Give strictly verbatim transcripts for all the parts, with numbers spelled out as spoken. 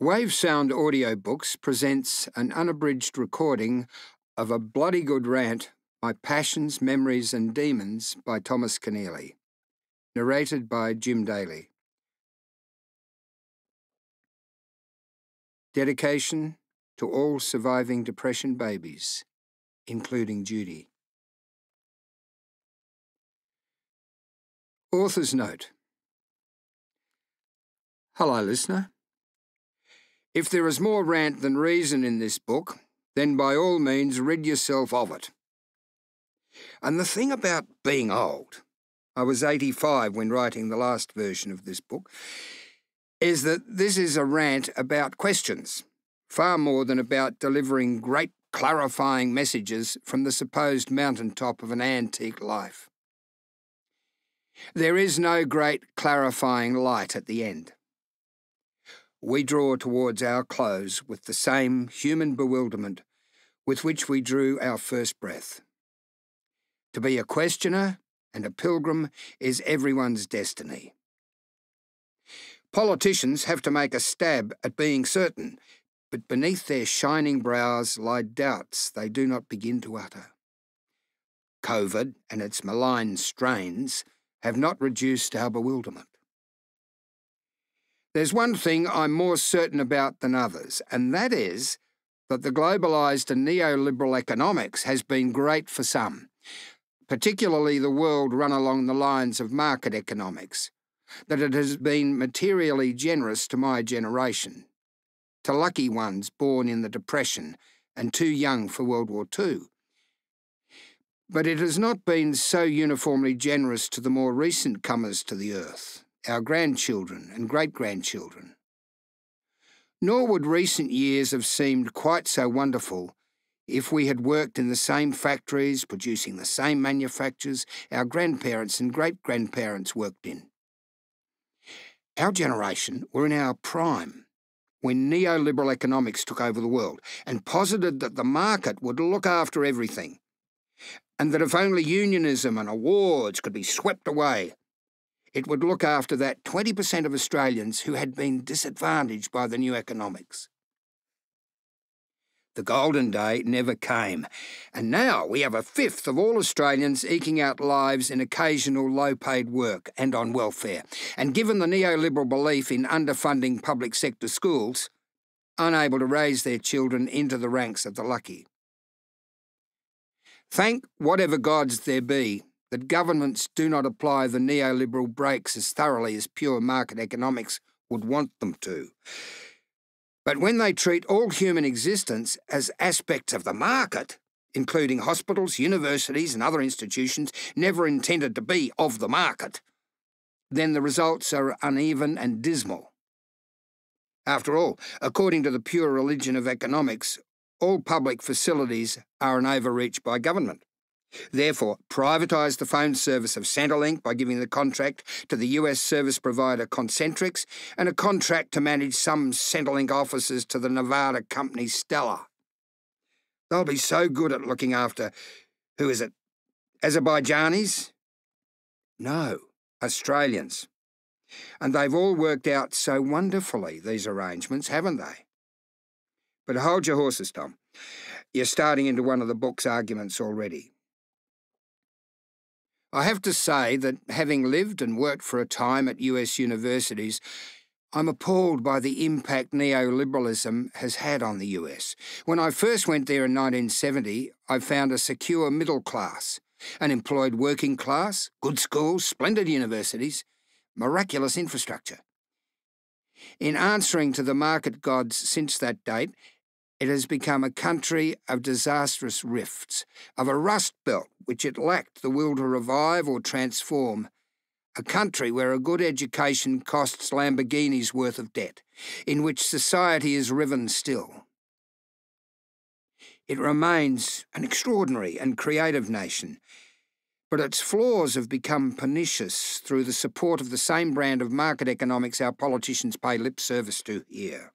Wave Sound Audiobooks presents an unabridged recording of A Bloody Good Rant, My Passions, Memories and Demons by Thomas Keneally. Narrated by Jim Daly. Dedication to all surviving depression babies, including Judy. Author's note. Hello, listener. If there is more rant than reason in this book, then by all means rid yourself of it. And the thing about being old, I was eighty-five when writing the last version of this book, is that this is a rant about questions, far more than about delivering great clarifying messages from the supposed mountaintop of an antique life. There is no great clarifying light at the end. We draw towards our close with the same human bewilderment with which we drew our first breath. To be a questioner and a pilgrim is everyone's destiny. Politicians have to make a stab at being certain, but beneath their shining brows lie doubts they do not begin to utter. COVID and its malign strains have not reduced our bewilderment. There's one thing I'm more certain about than others, and that is that the globalised and neoliberal economics has been great for some, particularly the world run along the lines of market economics, that it has been materially generous to my generation, to lucky ones born in the Depression and too young for World War Two. But it has not been so uniformly generous to the more recent comers to the earth, our grandchildren and great-grandchildren. Nor would recent years have seemed quite so wonderful if we had worked in the same factories, producing the same manufactures our grandparents and great-grandparents worked in. Our generation were in our prime when neoliberal economics took over the world and posited that the market would look after everything, and that if only unionism and awards could be swept away, it would look after that twenty percent of Australians who had been disadvantaged by the new economics. The golden day never came, and now we have a fifth of all Australians eking out lives in occasional low-paid work and on welfare, and given the neoliberal belief in underfunding public sector schools, unable to raise their children into the ranks of the lucky. Thank whatever gods there be that governments do not apply the neoliberal brakes as thoroughly as pure market economics would want them to. But when they treat all human existence as aspects of the market, including hospitals, universities and other institutions never intended to be of the market, then the results are uneven and dismal. After all, according to the pure religion of economics, all public facilities are an overreach by government. Therefore, privatise the phone service of Centrelink by giving the contract to the U S service provider Concentrix and a contract to manage some Centrelink offices to the Nevada company Stellar. They'll be so good at looking after, who is it, Azerbaijanis? No, Australians. And they've all worked out so wonderfully, these arrangements, haven't they? But hold your horses, Tom. You're starting into one of the book's arguments already. I have to say that, having lived and worked for a time at U S universities, I'm appalled by the impact neoliberalism has had on the U S. When I first went there in nineteen seventy, I found a secure middle class, an employed working class, good schools, splendid universities, miraculous infrastructure. In answering to the market gods since that date, it has become a country of disastrous rifts, of a rust belt which it lacked the will to revive or transform, a country where a good education costs Lamborghini's worth of debt, in which society is riven still. It remains an extraordinary and creative nation, but its flaws have become pernicious through the support of the same brand of market economics our politicians pay lip service to here.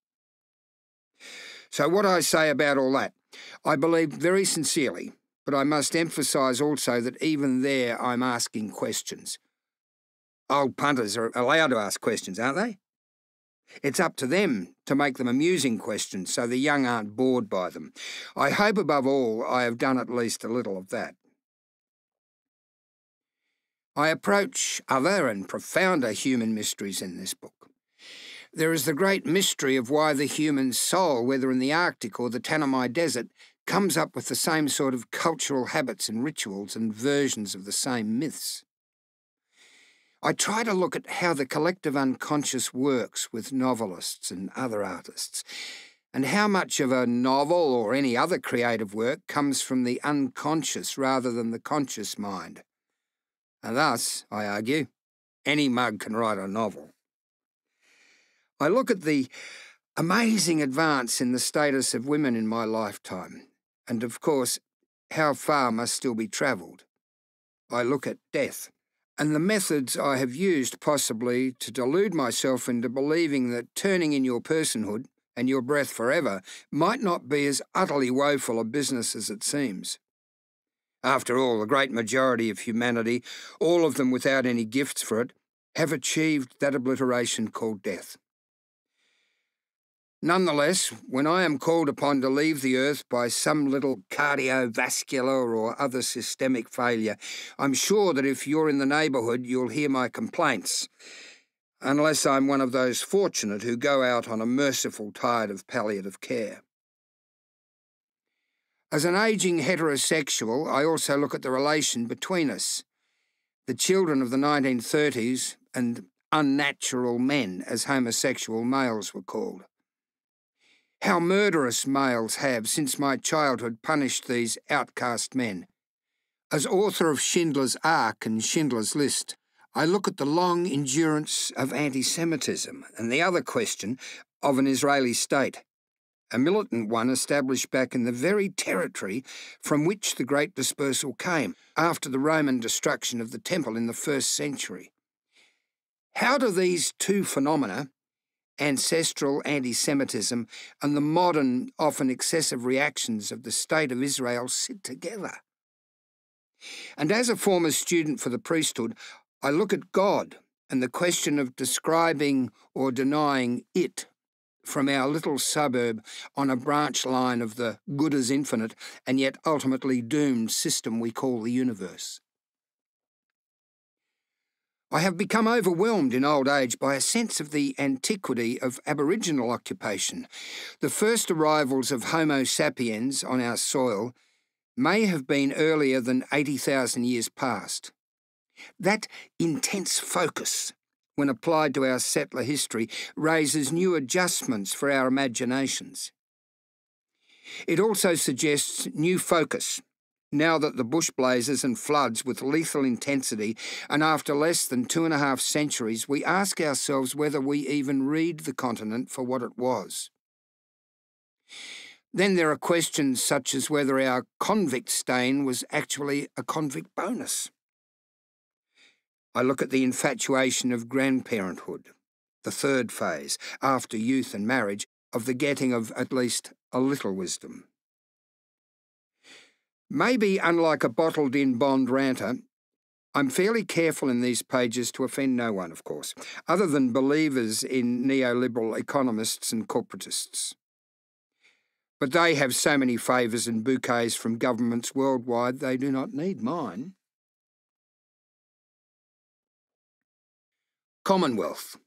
So what I say about all that, I believe very sincerely, but I must emphasise also that even there I'm asking questions. Old punters are allowed to ask questions, aren't they? It's up to them to make them amusing questions so the young aren't bored by them. I hope above all I have done at least a little of that. I approach other and profounder human mysteries in this book. There is the great mystery of why the human soul, whether in the Arctic or the Tanami Desert, comes up with the same sort of cultural habits and rituals and versions of the same myths. I try to look at how the collective unconscious works with novelists and other artists, and how much of a novel or any other creative work comes from the unconscious rather than the conscious mind. And thus, I argue, any mug can write a novel. I look at the amazing advance in the status of women in my lifetime, and of course, how far must still be travelled. I look at death, and the methods I have used possibly to delude myself into believing that turning in your personhood and your breath forever might not be as utterly woeful a business as it seems. After all, the great majority of humanity, all of them without any gifts for it, have achieved that obliteration called death. Nonetheless, when I am called upon to leave the earth by some little cardiovascular or other systemic failure, I'm sure that if you're in the neighbourhood, you'll hear my complaints, unless I'm one of those fortunate who go out on a merciful tide of palliative care. As an ageing heterosexual, I also look at the relation between us, the children of the nineteen thirties and unnatural men, as homosexual males were called. How murderous males have, since my childhood, punished these outcast men. As author of Schindler's Ark and Schindler's List, I look at the long endurance of anti-Semitism and the other question of an Israeli state, a militant one established back in the very territory from which the Great Dispersal came, after the Roman destruction of the Temple in the first century. How do these two phenomena, ancestral anti-Semitism and the modern, often excessive reactions of the State of Israel, sit together? And as a former student for the priesthood, I look at God and the question of describing or denying it from our little suburb on a branch line of the good as infinite and yet ultimately doomed system we call the universe. I have become overwhelmed in old age by a sense of the antiquity of Aboriginal occupation. The first arrivals of Homo sapiens on our soil may have been earlier than eighty thousand years past. That intense focus, when applied to our settler history, raises new adjustments for our imaginations. It also suggests new focus, now that the bush blazes and floods with lethal intensity, and after less than two and a half centuries, we ask ourselves whether we even read the continent for what it was. Then there are questions such as whether our convict stain was actually a convict bonus. I look at the infatuation of grandparenthood, the third phase, after youth and marriage, of the getting of at least a little wisdom. Maybe, unlike a bottled-in Bond ranter, I'm fairly careful in these pages to offend no one, of course, other than believers in neoliberal economists and corporatists. But they have so many favours and bouquets from governments worldwide, they do not need mine. Commonwealth.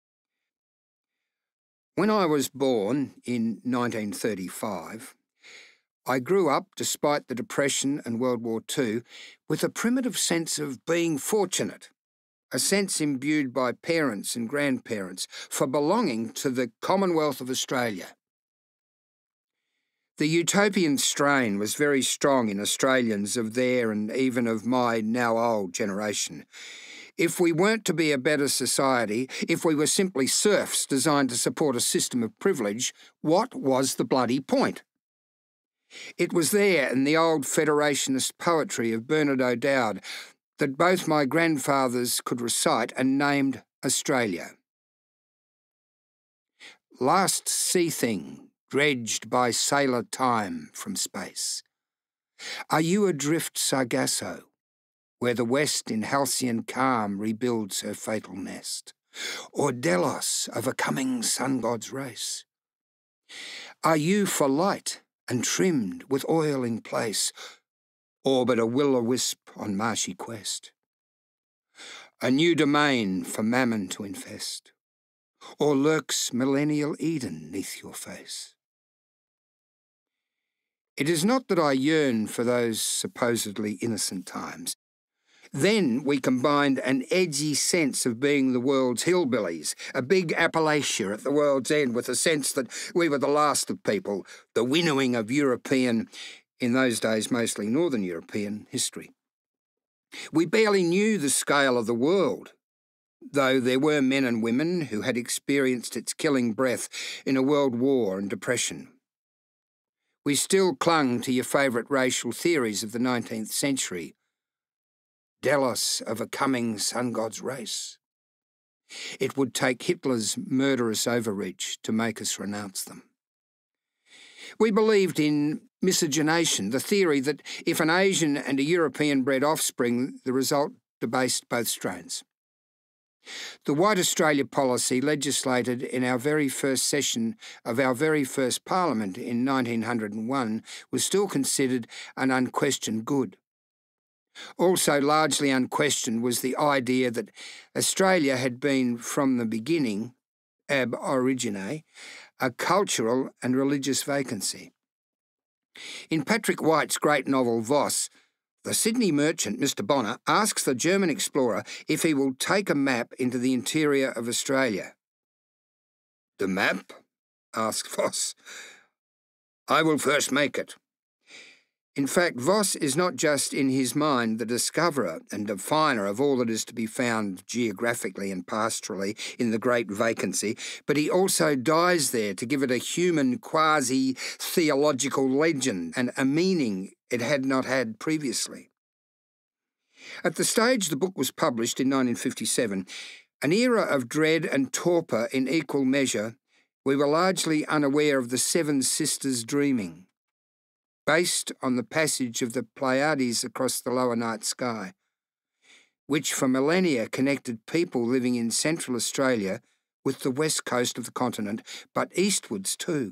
When I was born in nineteen thirty-five, I grew up, despite the Depression and World War Two, with a primitive sense of being fortunate, a sense imbued by parents and grandparents for belonging to the Commonwealth of Australia. The utopian strain was very strong in Australians of their and even of my now old generation. If we weren't to be a better society, if we were simply serfs designed to support a system of privilege, what was the bloody point? It was there in the old federationist poetry of Bernard O'Dowd that both my grandfathers could recite and named Australia. Last sea thing, dredged by sailor time from space. Are you adrift Sargasso, where the west in halcyon calm rebuilds her fatal nest? or Delos of a coming sun god's race? Are you for light and trimmed with oil in place, or but a will-o'-wisp on marshy quest? A new domain for mammon to infest, or lurks millennial Eden neath your face? It is not that I yearn for those supposedly innocent times. Then we combined an edgy sense of being the world's hillbillies, a big Appalachia at the world's end, with a sense that we were the last of people, the winnowing of European, in those days mostly Northern European, history. We barely knew the scale of the world, though there were men and women who had experienced its killing breath in a world war and depression. We still clung to your favourite racial theories of the nineteenth century. Delos of a coming sun god's race. It would take Hitler's murderous overreach to make us renounce them. We believed in miscegenation, the theory that if an Asian and a European bred offspring, the result debased both strains. The White Australia policy, legislated in our very first session of our very first Parliament in nineteen oh one, was still considered an unquestioned good. Also largely unquestioned was the idea that Australia had been from the beginning, ab origine, a cultural and religious vacancy. In Patrick White's great novel Voss, the Sydney merchant, Mister Bonner, asks the German explorer if he will take a map into the interior of Australia. "The map?" asks Voss. "I will first make it." In fact, Voss is not just in his mind the discoverer and definer of all that is to be found geographically and pastorally in the great vacancy, but he also dies there to give it a human quasi-theological legend and a meaning it had not had previously. At the stage the book was published in nineteen fifty-seven, an era of dread and torpor in equal measure, we were largely unaware of the Seven Sisters dreaming, based on the passage of the Pleiades across the lower night sky, which for millennia connected people living in central Australia with the west coast of the continent, but eastwards too.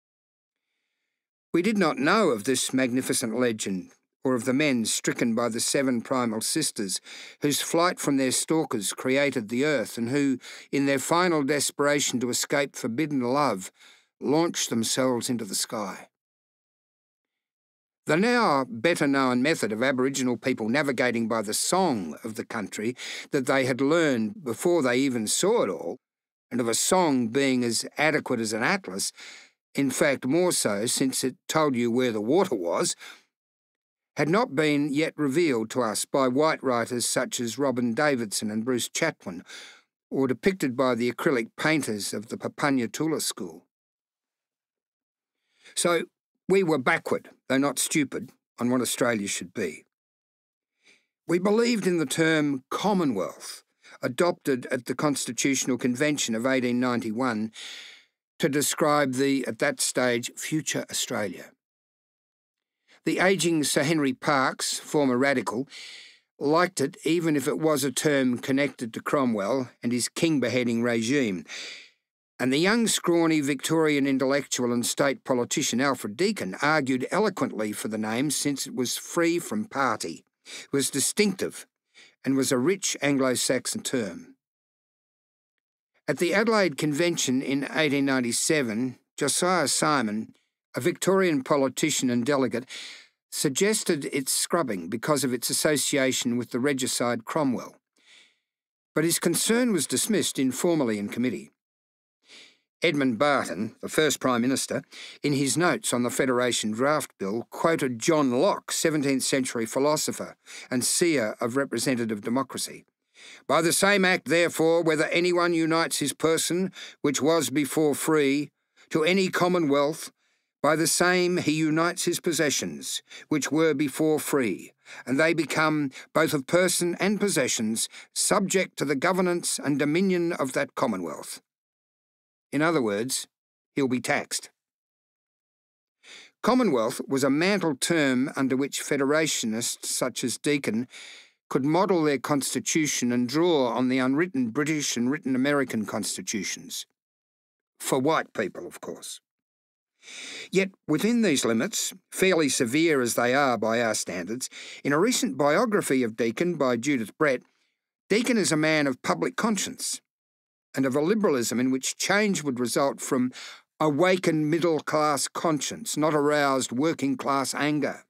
We did not know of this magnificent legend, or of the men stricken by the seven primal sisters, whose flight from their stalkers created the earth, and who, in their final desperation to escape forbidden love, launched themselves into the sky. The now better-known method of Aboriginal people navigating by the song of the country that they had learned before they even saw it all, and of a song being as adequate as an atlas, in fact more so since it told you where the water was, had not been yet revealed to us by white writers such as Robin Davidson and Bruce Chatwin, or depicted by the acrylic painters of the Papunya Tula school. So, we were backward, though not stupid, on what Australia should be. We believed in the term Commonwealth, adopted at the Constitutional Convention of eighteen ninety-one, to describe the, at that stage, future Australia. The ageing Sir Henry Parkes, former radical, liked it even if it was a term connected to Cromwell and his king-beheading regime, and the young, scrawny Victorian intellectual and state politician Alfred Deakin argued eloquently for the name since it was free from party, was distinctive, and was a rich Anglo-Saxon term. At the Adelaide Convention in eighteen ninety-seven, Josiah Simon, a Victorian politician and delegate, suggested its scrubbing because of its association with the regicide Cromwell, but his concern was dismissed informally in committee. Edmund Barton, the first Prime Minister, in his notes on the Federation Draft Bill, quoted John Locke, seventeenth century philosopher and seer of representative democracy. "By the same act, therefore, whether anyone unites his person, which was before free, to any commonwealth, by the same he unites his possessions, which were before free, and they become, both of person and possessions, subject to the governance and dominion of that commonwealth." In other words, he'll be taxed. Commonwealth was a mantle term under which federationists such as Deakin could model their constitution and draw on the unwritten British and written American constitutions. For white people, of course. Yet, within these limits, fairly severe as they are by our standards, in a recent biography of Deakin by Judith Brett, Deakin is a man of public conscience and of a liberalism in which change would result from awakened middle-class conscience, not aroused working-class anger.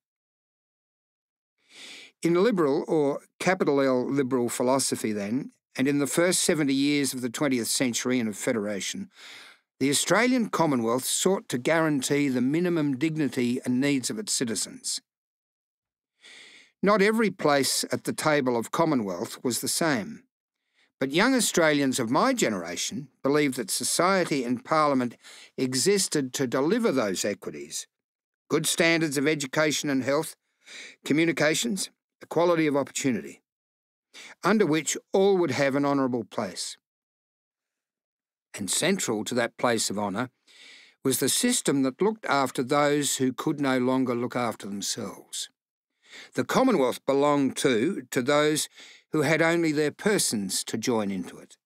In liberal, or capital L liberal philosophy then, and in the first seventy years of the twentieth century and of federation, the Australian Commonwealth sought to guarantee the minimum dignity and needs of its citizens. Not every place at the table of Commonwealth was the same, but young Australians of my generation believed that society and Parliament existed to deliver those equities: good standards of education and health, communications, equality of opportunity, under which all would have an honourable place. And central to that place of honour was the system that looked after those who could no longer look after themselves. The Commonwealth belonged to, to those who had only their persons to join into it.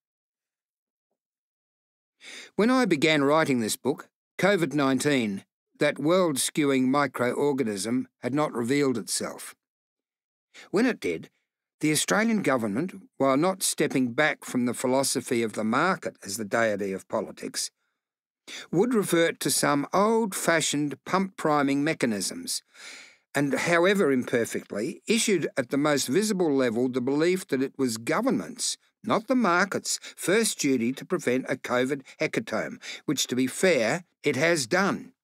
When I began writing this book, COVID nineteen, that world-skewing microorganism, had not revealed itself. When it did, the Australian government, while not stepping back from the philosophy of the market as the deity of politics, would revert to some old-fashioned pump-priming mechanisms, and, however imperfectly, issued at the most visible level the belief that it was government's, not the market's, first duty to prevent a COVID hecatomb, which, to be fair, it has done.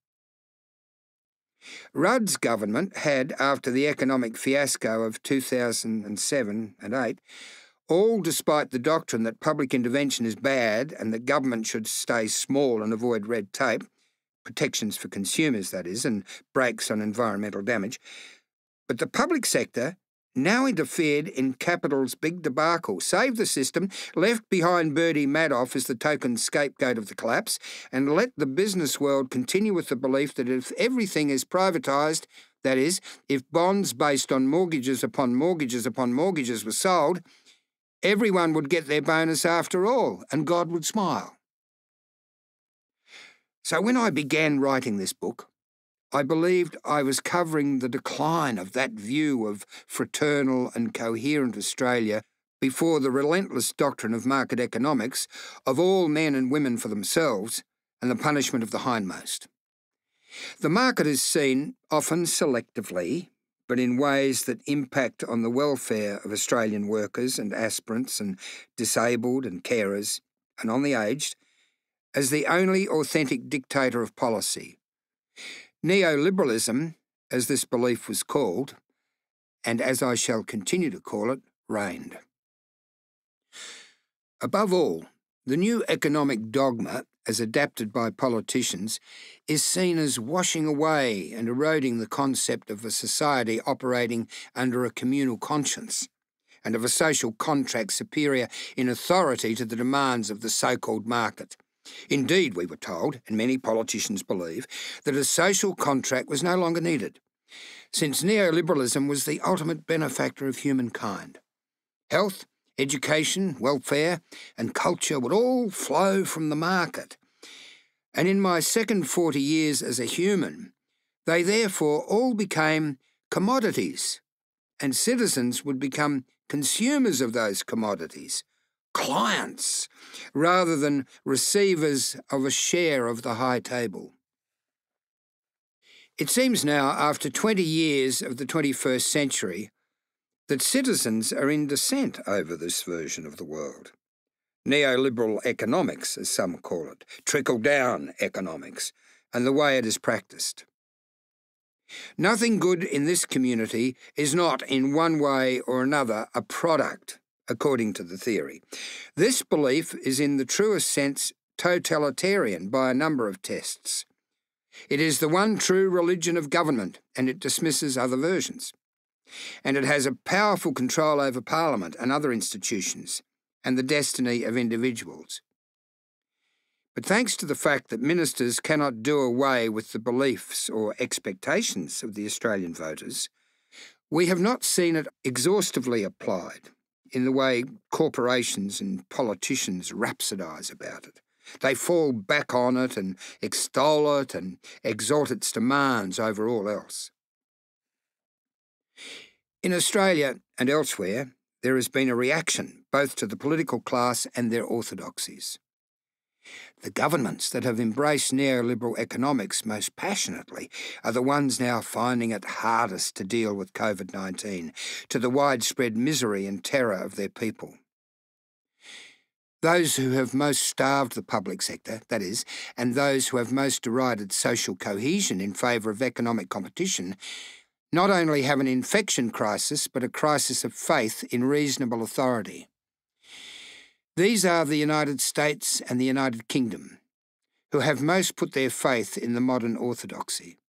Rudd's government had, after the economic fiasco of two thousand seven and eight, all despite the doctrine that public intervention is bad and that government should stay small and avoid red tape, protections for consumers, that is, and brakes on environmental damage, but the public sector now interfered in capital's big debacle, saved the system, left behind Bertie Madoff as the token scapegoat of the collapse, and let the business world continue with the belief that if everything is privatised, that is, if bonds based on mortgages upon mortgages upon mortgages were sold, everyone would get their bonus after all, and God would smile. So when I began writing this book, I believed I was covering the decline of that view of fraternal and coherent Australia before the relentless doctrine of market economics, of all men and women for themselves, and the punishment of the hindmost. The market is seen, often selectively, but in ways that impact on the welfare of Australian workers and aspirants and disabled and carers, and on the aged, as the only authentic dictator of policy. Neoliberalism, as this belief was called, and as I shall continue to call it, reigned. Above all, the new economic dogma, as adapted by politicians, is seen as washing away and eroding the concept of a society operating under a communal conscience, and of a social contract superior in authority to the demands of the so-called market. Indeed, we were told, and many politicians believe, that a social contract was no longer needed, since neoliberalism was the ultimate benefactor of humankind. Health, education, welfare, and culture would all flow from the market. And in my second forty years as a human, they therefore all became commodities, and citizens would become consumers of those commodities, clients, rather than receivers of a share of the high table. It seems now, after twenty years of the twenty-first century, that citizens are in dissent over this version of the world. Neoliberal economics, as some call it, trickle-down economics, and the way it is practiced. Nothing good in this community is not, in one way or another, a product, according to the theory. This belief is in the truest sense totalitarian by a number of tests. It is the one true religion of government, and it dismisses other versions. And it has a powerful control over Parliament and other institutions, and the destiny of individuals. But thanks to the fact that ministers cannot do away with the beliefs or expectations of the Australian voters, We have not seen it exhaustively applied in the way corporations and politicians rhapsodise about it. They fall back on it and extol it and exalt its demands over all else. In Australia and elsewhere, there has been a reaction both to the political class and their orthodoxies. The governments that have embraced neoliberal economics most passionately are the ones now finding it hardest to deal with COVID nineteen, to the widespread misery and terror of their people. Those who have most starved the public sector, that is, and those who have most derided social cohesion in favour of economic competition, not only have an infection crisis, but a crisis of faith in reasonable authority. These are the United States and the United Kingdom, who have most put their faith in the modern orthodoxy.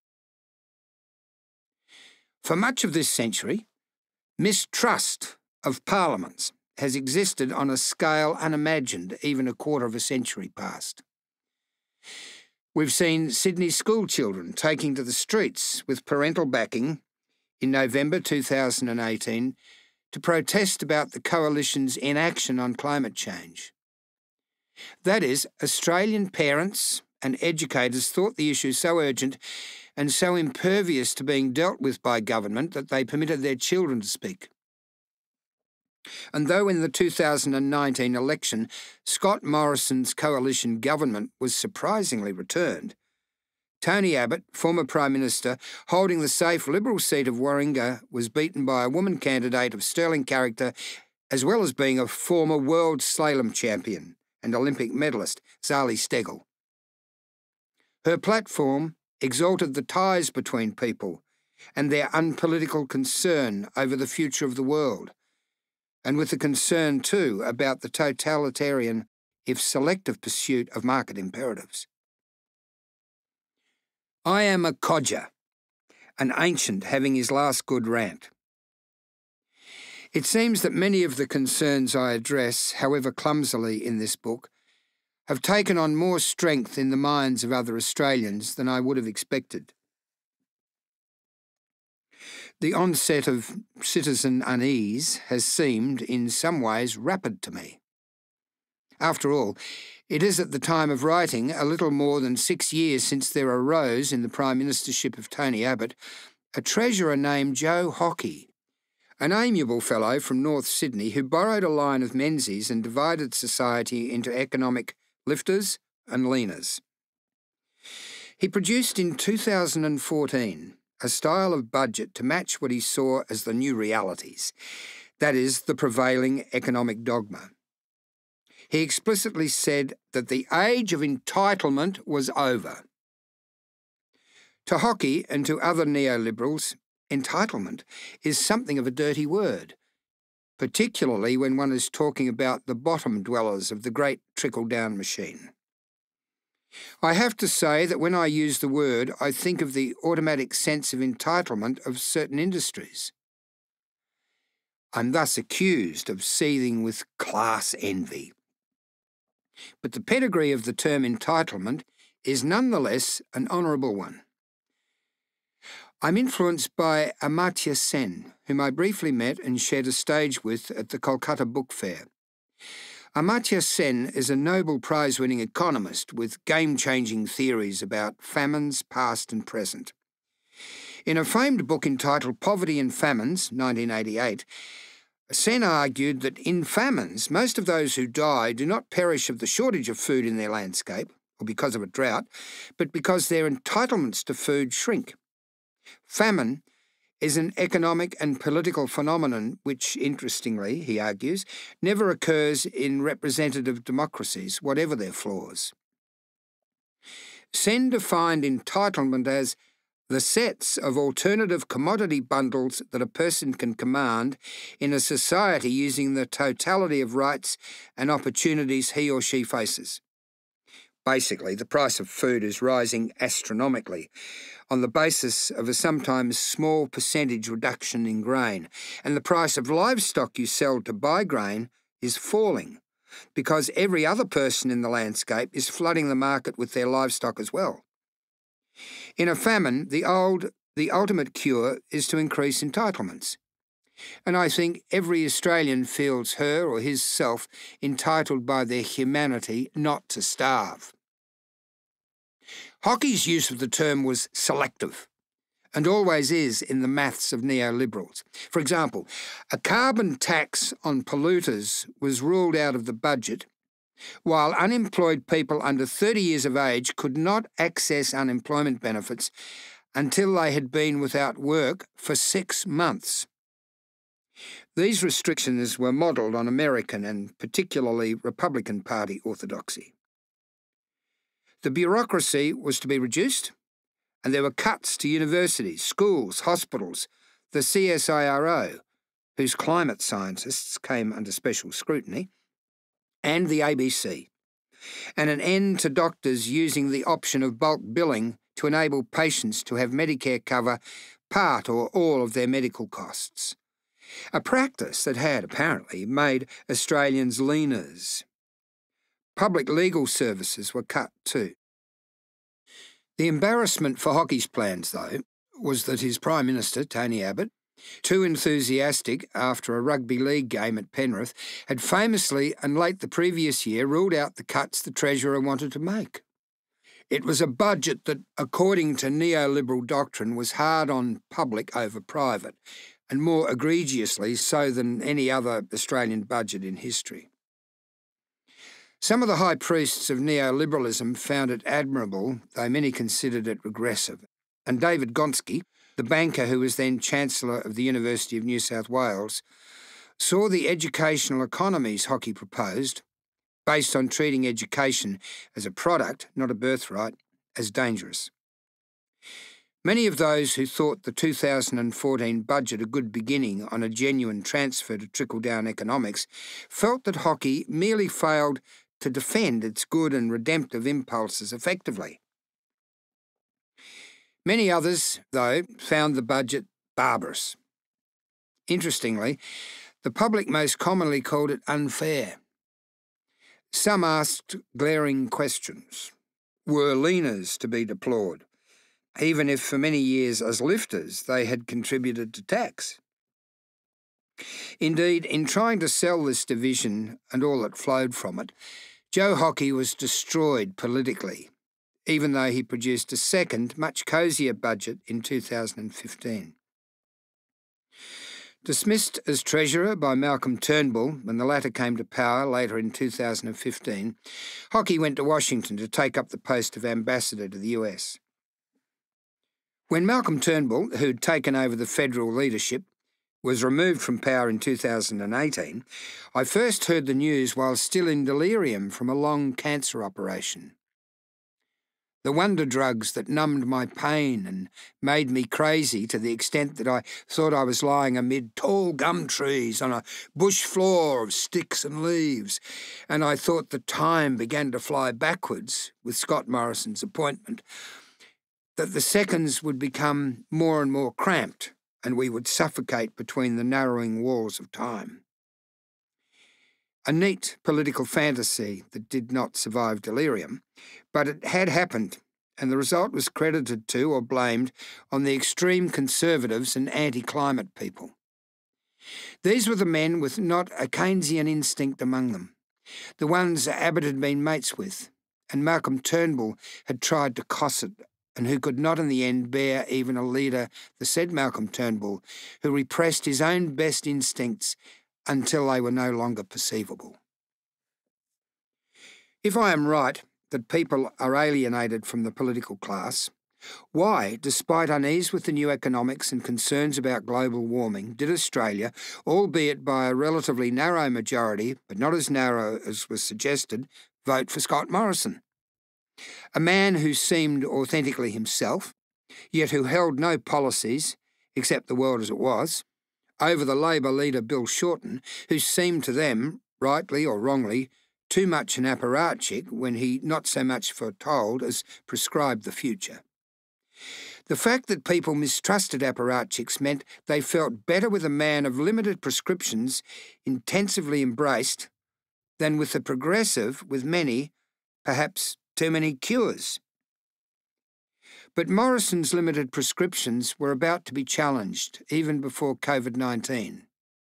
For much of this century, mistrust of parliaments has existed on a scale unimagined even a quarter of a century past. We've seen Sydney school children taking to the streets with parental backing in November two thousand eighteen to protest about the Coalition's inaction on climate change. That is, Australian parents and educators thought the issue so urgent and so impervious to being dealt with by government that they permitted their children to speak. And though in the two thousand nineteen election Scott Morrison's coalition government was surprisingly returned, Tony Abbott, former Prime Minister, holding the safe Liberal seat of Warringah, was beaten by a woman candidate of sterling character, as well as being a former world slalom champion and Olympic medalist, Zali Steggall. Her platform exalted the ties between people and their unpolitical concern over the future of the world, and with the concern, too, about the totalitarian, if selective pursuit of market imperatives. I am a codger, an ancient having his last good rant. It seems that many of the concerns I address, however clumsily in this book, have taken on more strength in the minds of other Australians than I would have expected. The onset of citizen unease has seemed, in some ways, rapid to me. After all, it is at the time of writing a little more than six years since there arose in the Prime Ministership of Tony Abbott a treasurer named Joe Hockey, an amiable fellow from North Sydney who borrowed a line of Menzies and divided society into economic lifters and leaners. He produced in two thousand fourteen a style of budget to match what he saw as the new realities, that is, the prevailing economic dogma. He explicitly said that the age of entitlement was over. To Hockey and to other neoliberals, entitlement is something of a dirty word, particularly when one is talking about the bottom dwellers of the great trickle-down machine. I have to say that when I use the word, I think of the automatic sense of entitlement of certain industries. I'm thus accused of seething with class envy. But the pedigree of the term entitlement is nonetheless an honourable one. I'm influenced by Amartya Sen, whom I briefly met and shared a stage with at the Kolkata Book Fair. Amartya Sen is a Nobel Prize-winning economist with game-changing theories about famines past and present. In a famed book entitled Poverty and Famines, nineteen eighty-eight, Sen argued that in famines, most of those who die do not perish of the shortage of food in their landscape, or because of a drought, but because their entitlements to food shrink. Famine is an economic and political phenomenon which, interestingly, he argues, never occurs in representative democracies, whatever their flaws. Sen defined entitlement as the sets of alternative commodity bundles that a person can command in a society using the totality of rights and opportunities he or she faces. Basically, the price of food is rising astronomically on the basis of a sometimes small percentage reduction in grain, and the price of livestock you sell to buy grain is falling because every other person in the landscape is flooding the market with their livestock as well. In a famine, the old, the ultimate cure is to increase entitlements. And I think every Australian feels her or his self entitled by their humanity not to starve. Hockey's use of the term was selective, and always is in the maths of neoliberals. For example, a carbon tax on polluters was ruled out of the budget, while unemployed people under thirty years of age could not access unemployment benefits until they had been without work for six months. These restrictions were modelled on American and particularly Republican Party orthodoxy. The bureaucracy was to be reduced, and there were cuts to universities, schools, hospitals, the C S I R O, whose climate scientists came under special scrutiny, and the A B C, and an end to doctors using the option of bulk billing to enable patients to have Medicare cover part or all of their medical costs, a practice that had, apparently, made Australians leaners. Public legal services were cut too. The embarrassment for Hockey's plans, though, was that his Prime Minister, Tony Abbott, too enthusiastic after a rugby league game at Penrith, had famously and late the previous year ruled out the cuts the Treasurer wanted to make. It was a budget that, according to neoliberal doctrine, was hard on public over private, and more egregiously so than any other Australian budget in history. Some of the high priests of neoliberalism found it admirable, though many considered it regressive, and David Gonski, the banker who was then Chancellor of the University of New South Wales, saw the educational economies Hockey proposed, based on treating education as a product, not a birthright, as dangerous. Many of those who thought the two thousand fourteen budget a good beginning on a genuine transfer to trickle-down economics felt that Hockey merely failed to defend its good and redemptive impulses effectively. Many others, though, found the budget barbarous. Interestingly, the public most commonly called it unfair. Some asked glaring questions. Were leaners to be deplored, even if for many years as lifters they had contributed to tax? Indeed, in trying to sell this division and all that flowed from it, Joe Hockey was destroyed politically, even though he produced a second, much cosier budget in two thousand fifteen. Dismissed as Treasurer by Malcolm Turnbull when the latter came to power later in two thousand fifteen, Hockey went to Washington to take up the post of Ambassador to the U S. When Malcolm Turnbull, who'd taken over the federal leadership, was removed from power in two thousand eighteen, I first heard the news while still in delirium from a long cancer operation. The wonder drugs that numbed my pain and made me crazy to the extent that I thought I was lying amid tall gum trees on a bush floor of sticks and leaves, and I thought the time began to fly backwards with Scott Morrison's appointment, that the seconds would become more and more cramped and we would suffocate between the narrowing walls of time. A neat political fantasy that did not survive delirium, but it had happened, and the result was credited to or blamed on the extreme conservatives and anti-climate people. These were the men with not a Keynesian instinct among them, the ones Abbott had been mates with, and Malcolm Turnbull had tried to cosset, and who could not in the end bear even a leader, the said Malcolm Turnbull, who repressed his own best instincts until they were no longer perceivable. If I am right that people are alienated from the political class, why, despite unease with the new economics and concerns about global warming, did Australia, albeit by a relatively narrow majority, but not as narrow as was suggested, vote for Scott Morrison? A man who seemed authentically himself, yet who held no policies, except the world as it was, over the Labor leader Bill Shorten, who seemed to them, rightly or wrongly, too much an apparatchik when he not so much foretold as prescribed the future. The fact that people mistrusted apparatchiks meant they felt better with a man of limited prescriptions intensively embraced than with the progressive with many, perhaps too many cures. But Morrison's limited prescriptions were about to be challenged, even before COVID nineteen.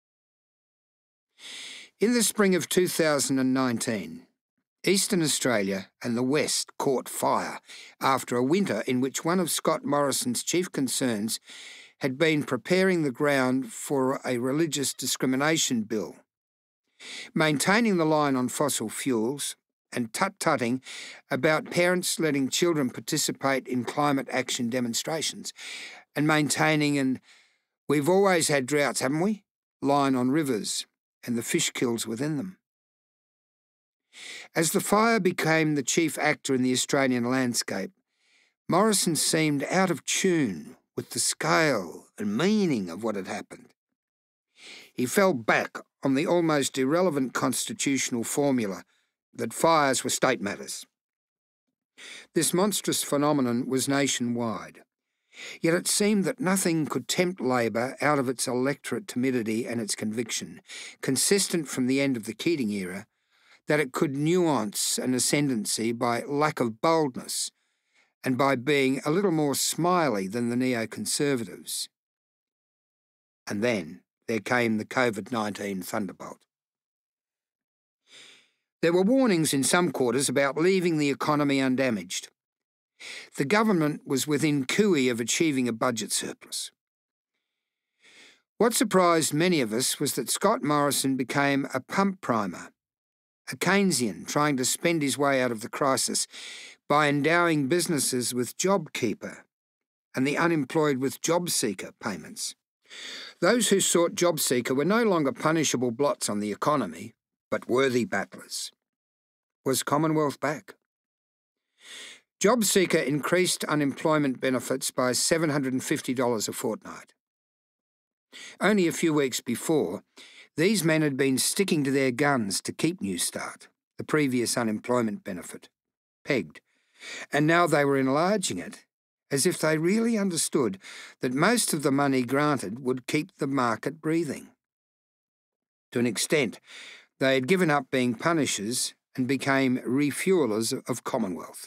In the spring of two thousand nineteen, Eastern Australia and the West caught fire after a winter in which one of Scott Morrison's chief concerns had been preparing the ground for a religious discrimination bill, maintaining the line on fossil fuels and tut-tutting about parents letting children participate in climate action demonstrations, and maintaining an "we've always had droughts, haven't we?" line on rivers and the fish kills within them. As the fire became the chief actor in the Australian landscape, Morrison seemed out of tune with the scale and meaning of what had happened. He fell back on the almost irrelevant constitutional formula that fires were state matters. This monstrous phenomenon was nationwide, yet it seemed that nothing could tempt Labor out of its electorate timidity and its conviction, consistent from the end of the Keating era, that it could nuance an ascendancy by lack of boldness and by being a little more smiley than the neoconservatives. And then there came the COVID nineteen thunderbolt. There were warnings in some quarters about leaving the economy undamaged. The government was within cooey of achieving a budget surplus. What surprised many of us was that Scott Morrison became a pump primer, a Keynesian trying to spend his way out of the crisis by endowing businesses with JobKeeper and the unemployed with JobSeeker payments. Those who sought JobSeeker were no longer punishable blots on the economy, but worthy battlers. Was Commonwealth back? JobSeeker increased unemployment benefits by seven hundred fifty dollars a fortnight. Only a few weeks before, these men had been sticking to their guns to keep New Start, the previous unemployment benefit, pegged, and now they were enlarging it, as if they really understood that most of the money granted would keep the market breathing. To an extent, they had given up being punishers and became refuelers of Commonwealth.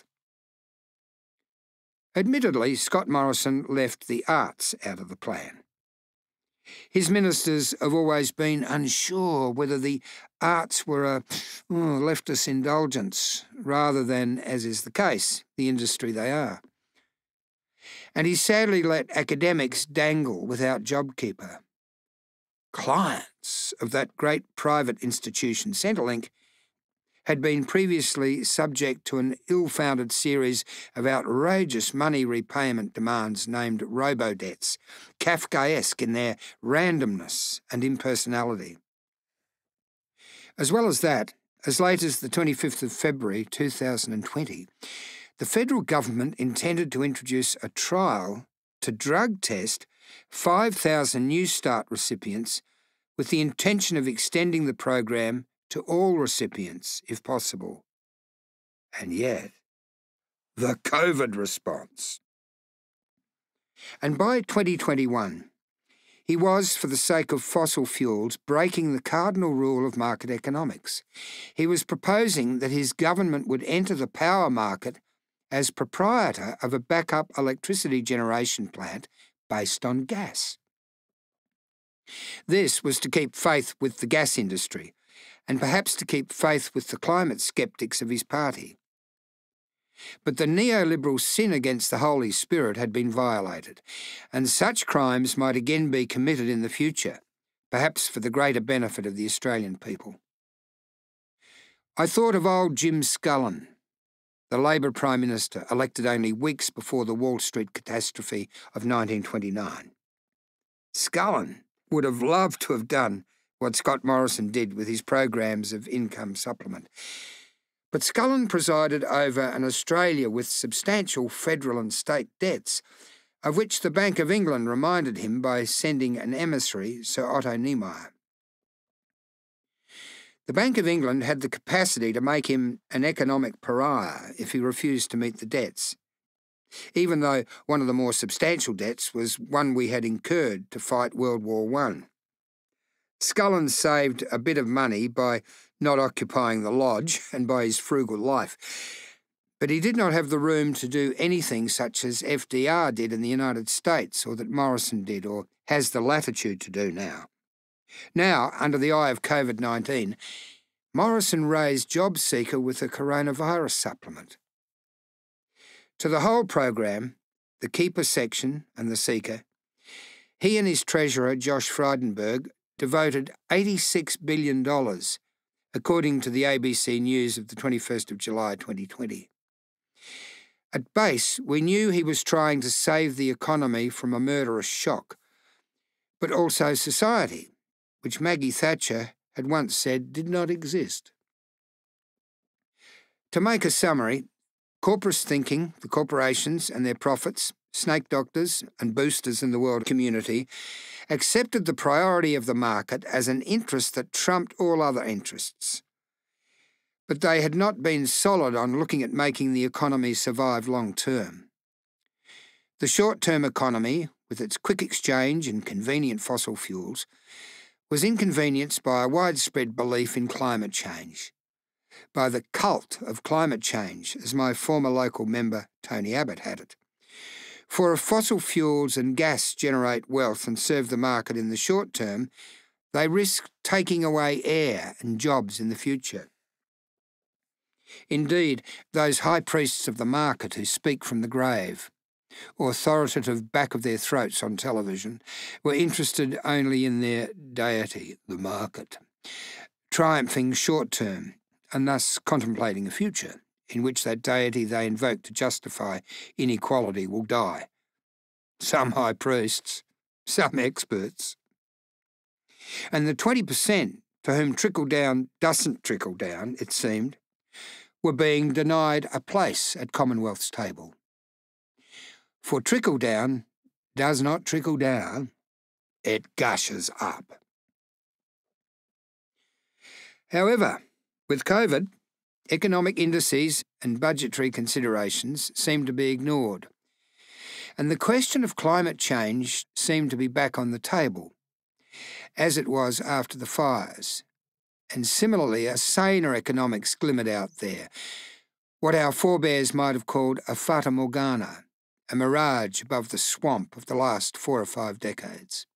Admittedly, Scott Morrison left the arts out of the plan. His ministers have always been unsure whether the arts were a oh, leftist indulgence rather than, as is the case, the industry they are. And he sadly let academics dangle without JobKeeper. Clients of that great private institution, Centrelink, had been previously subject to an ill-founded series of outrageous money repayment demands named robo-debts, Kafkaesque in their randomness and impersonality. As well as that, as late as the twenty-fifth of February two thousand twenty, the federal government intended to introduce a trial to drug test five thousand New Start recipients with the intention of extending the program to all recipients, if possible. And yet, the COVID response. And by twenty twenty-one, he was, for the sake of fossil fuels, breaking the cardinal rule of market economics. He was proposing that his government would enter the power market as proprietor of a backup electricity generation plant based on gas. This was to keep faith with the gas industry, and perhaps to keep faith with the climate sceptics of his party. But the neoliberal sin against the Holy Spirit had been violated, and such crimes might again be committed in the future, perhaps for the greater benefit of the Australian people. I thought of old Jim Scullin, the Labor Prime Minister, elected only weeks before the Wall Street catastrophe of nineteen twenty-nine. Scullin would have loved to have done what Scott Morrison did with his programs of income supplement. But Scullin presided over an Australia with substantial federal and state debts, of which the Bank of England reminded him by sending an emissary, Sir Otto Niemeyer. The Bank of England had the capacity to make him an economic pariah if he refused to meet the debts, even though one of the more substantial debts was one we had incurred to fight World War One. Scullin saved a bit of money by not occupying the lodge and by his frugal life, But he did not have the room to do anything such as F D R did in the United States, or that Morrison did, or has the latitude to do now. Now, under the eye of COVID nineteen, Morrison raised JobSeeker with a coronavirus supplement. To the whole program, the Keeper section and the Seeker, he and his treasurer, Josh Frydenberg, devoted eighty-six billion dollars, according to the A B C News of the twenty-first of July twenty twenty. At base, we knew he was trying to save the economy from a murderous shock, but also society, which Maggie Thatcher had once said did not exist. To make a summary, corporate thinking, the corporations and their profits, snake doctors and boosters in the world community, accepted the priority of the market as an interest that trumped all other interests. But they had not been solid on looking at making the economy survive long term. The short-term economy, with its quick exchange and convenient fossil fuels, was inconvenienced by a widespread belief in climate change, by the cult of climate change, as my former local member Tony Abbott had it. For if fossil fuels and gas generate wealth and serve the market in the short term, they risk taking away air and jobs in the future. Indeed, those high priests of the market who speak from the grave, authoritative back of their throats on television, were interested only in their deity, the market, triumphing short-term, and thus contemplating a future in which that deity they invoke to justify inequality will die. Some high priests, some experts. And the twenty percent for whom trickle-down doesn't trickle down, it seemed, were being denied a place at Commonwealth's table. For trickle-down does not trickle down, it gushes up. However, with COVID, economic indices and budgetary considerations seemed to be ignored, and the question of climate change seemed to be back on the table, as it was after the fires. And similarly, a saner economics glimmered out there, what our forebears might have called a fata morgana, a mirage above the swamp of the last four or five decades.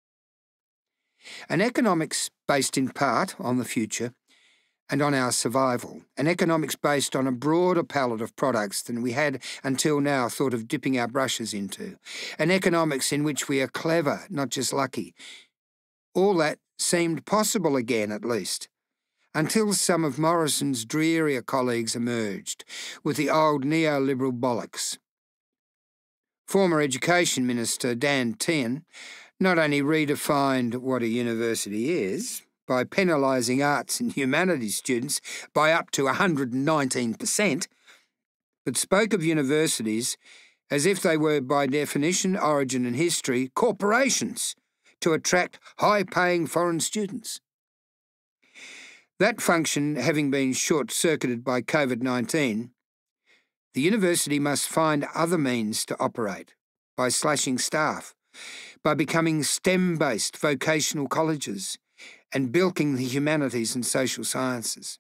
An economics based in part on the future and on our survival, an economics based on a broader palette of products than we had until now thought of dipping our brushes into, an economics in which we are clever, not just lucky. All that seemed possible again, at least, until some of Morrison's drearier colleagues emerged with the old neoliberal bollocks. Former Education Minister Dan Tehan not only redefined what a university is by penalising arts and humanities students by up to one hundred nineteen percent, but spoke of universities as if they were by definition, origin and history corporations to attract high-paying foreign students. That function having been short-circuited by COVID nineteen, the university must find other means to operate, by slashing staff, by becoming STEM-based vocational colleges, and bilking the humanities and social sciences.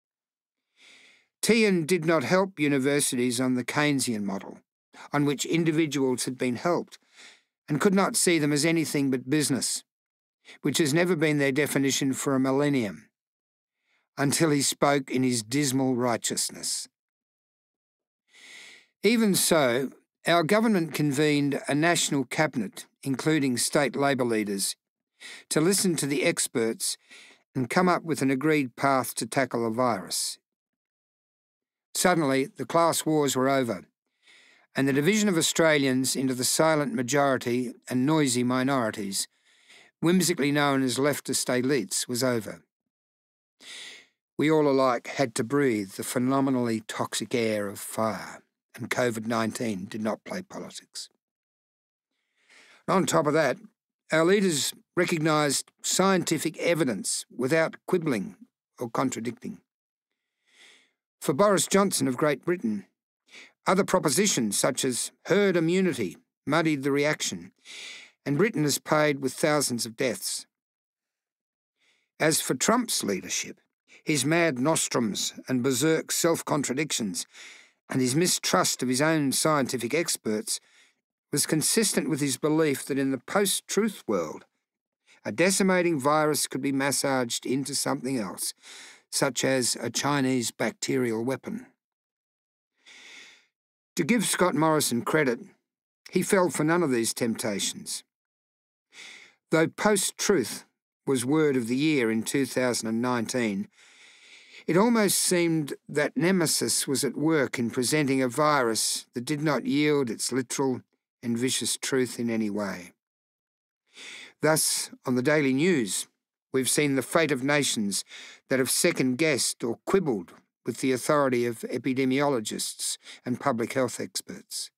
Tehan did not help universities on the Keynesian model, on which individuals had been helped, and could not see them as anything but business, which has never been their definition for a millennium, until he spoke in his dismal righteousness. Even so, our government convened a national cabinet, including state Labor leaders, to listen to the experts and come up with an agreed path to tackle the virus. Suddenly, the class wars were over, and the division of Australians into the silent majority and noisy minorities, whimsically known as leftist elites, was over. We all alike had to breathe the phenomenally toxic air of fire, and COVID nineteen did not play politics. On top of that, our leaders recognised scientific evidence without quibbling or contradicting. For Boris Johnson of Great Britain, other propositions such as herd immunity muddied the reaction, and Britain has paid with thousands of deaths. As for Trump's leadership, his mad nostrums and berserk self-contradictions and his mistrust of his own scientific experts was consistent with his belief that in the post-truth world, a decimating virus could be massaged into something else, such as a Chinese bacterial weapon. To give Scott Morrison credit, he fell for none of these temptations. Though post-truth was word of the year in two thousand nineteen, it almost seemed that Nemesis was at work in presenting a virus that did not yield its literal and vicious truth in any way. Thus, on the daily news, we've seen the fate of nations that have second-guessed or quibbled with the authority of epidemiologists and public health experts.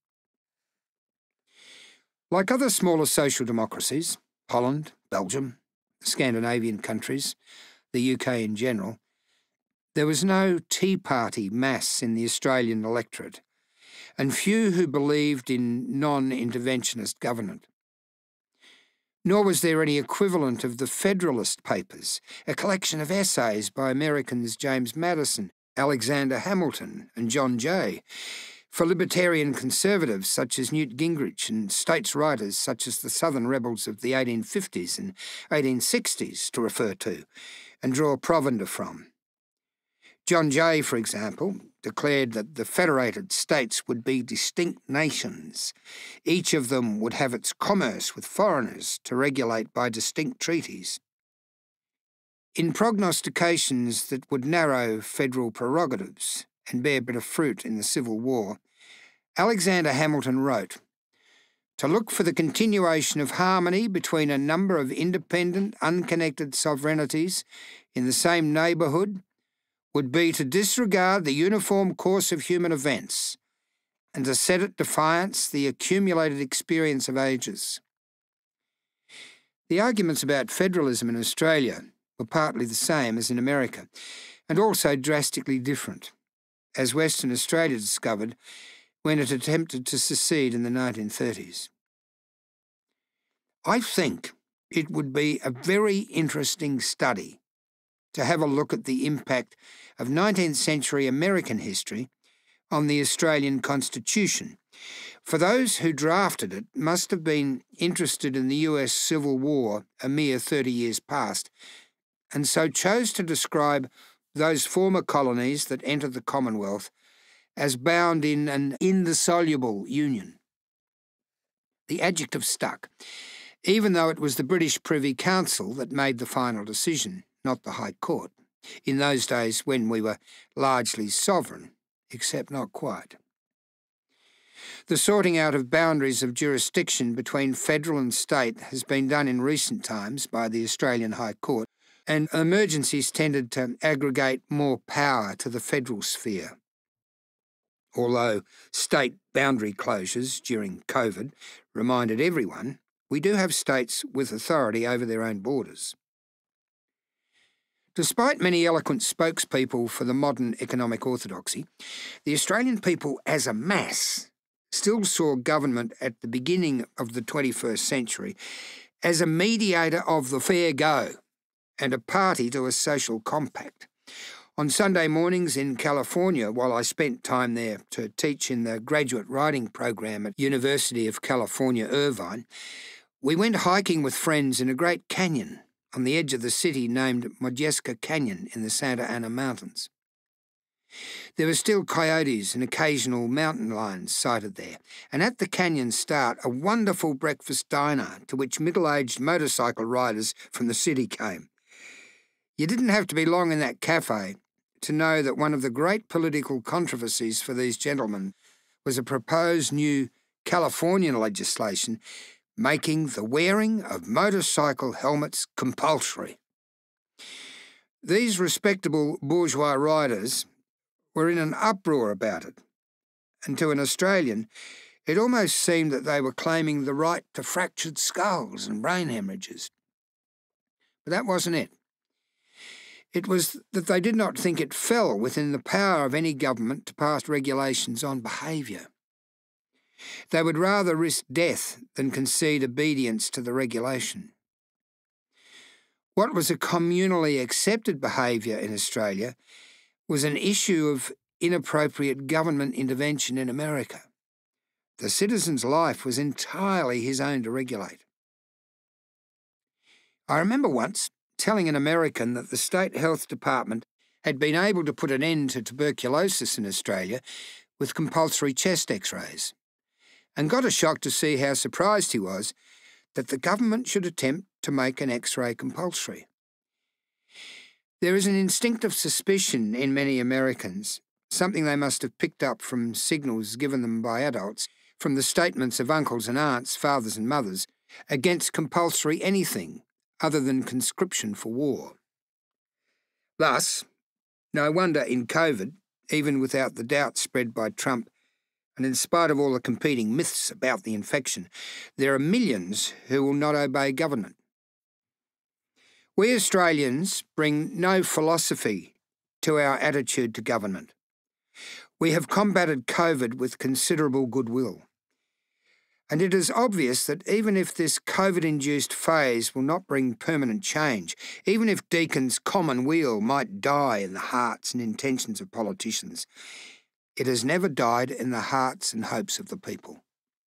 Like other smaller social democracies, Holland, Belgium, the Scandinavian countries, the U K in general, there was no Tea Party mass in the Australian electorate, and few who believed in non-interventionist government. Nor was there any equivalent of the Federalist Papers, a collection of essays by Americans James Madison, Alexander Hamilton, and John Jay, for libertarian conservatives such as Newt Gingrich and states' writers such as the Southern rebels of the eighteen fifties and eighteen sixties to refer to and draw provender from. John Jay, for example, declared that the federated states would be distinct nations. Each of them would have its commerce with foreigners to regulate by distinct treaties. In prognostications that would narrow federal prerogatives and bear bitter fruit in the Civil War, Alexander Hamilton wrote, "To look for the continuation of harmony between a number of independent, unconnected sovereignties in the same neighbourhood would be to disregard the uniform course of human events and to set at defiance the accumulated experience of ages." The arguments about federalism in Australia were partly the same as in America, and also drastically different, as Western Australia discovered when it attempted to secede in the nineteen thirties. I think it would be a very interesting study to have a look at the impact of nineteenth century American history on the Australian Constitution. For those who drafted it must have been interested in the U S Civil War a mere thirty years past, and so chose to describe those former colonies that entered the Commonwealth as bound in an indissoluble union. The adjective stuck, even though it was the British Privy Council that made the final decision, not the High Court, in those days when we were largely sovereign, except not quite. The sorting out of boundaries of jurisdiction between federal and state has been done in recent times by the Australian High Court, and emergencies tended to aggregate more power to the federal sphere. Although state boundary closures during COVID reminded everyone, we do have states with authority over their own borders. Despite many eloquent spokespeople for the modern economic orthodoxy, the Australian people as a mass still saw government at the beginning of the twenty-first century as a mediator of the fair go and a party to a social compact. On Sunday mornings in California, while I spent time there to teach in the graduate writing program at University of California, Irvine, we went hiking with friends in a great canyon on the edge of the city named Modjeska Canyon in the Santa Ana Mountains. There were still coyotes and occasional mountain lions sighted there, and at the canyon's start, a wonderful breakfast diner to which middle-aged motorcycle riders from the city came. You didn't have to be long in that cafe to know that one of the great political controversies for these gentlemen was a proposed new Californian legislation making the wearing of motorcycle helmets compulsory. These respectable bourgeois riders were in an uproar about it, and to an Australian, it almost seemed that they were claiming the right to fractured skulls and brain hemorrhages. But that wasn't it. It was that they did not think it fell within the power of any government to pass regulations on behaviour. They would rather risk death than concede obedience to the regulation. What was a communally accepted behaviour in Australia was an issue of inappropriate government intervention in America. The citizen's life was entirely his own to regulate. I remember once telling an American that the State Health Department had been able to put an end to tuberculosis in Australia with compulsory chest x-rays, and got a shock to see how surprised he was that the government should attempt to make an x-ray compulsory. There is an instinctive suspicion in many Americans, something they must have picked up from signals given them by adults, from the statements of uncles and aunts, fathers and mothers, against compulsory anything other than conscription for war. Thus, no wonder in COVID, even without the doubt spread by Trump, and in spite of all the competing myths about the infection, there are millions who will not obey government. We Australians bring no philosophy to our attitude to government. We have combated COVID with considerable goodwill. And it is obvious that even if this COVID-induced phase will not bring permanent change, even if Deacon's commonweal might die in the hearts and intentions of politicians, it has never died in the hearts and hopes of the people.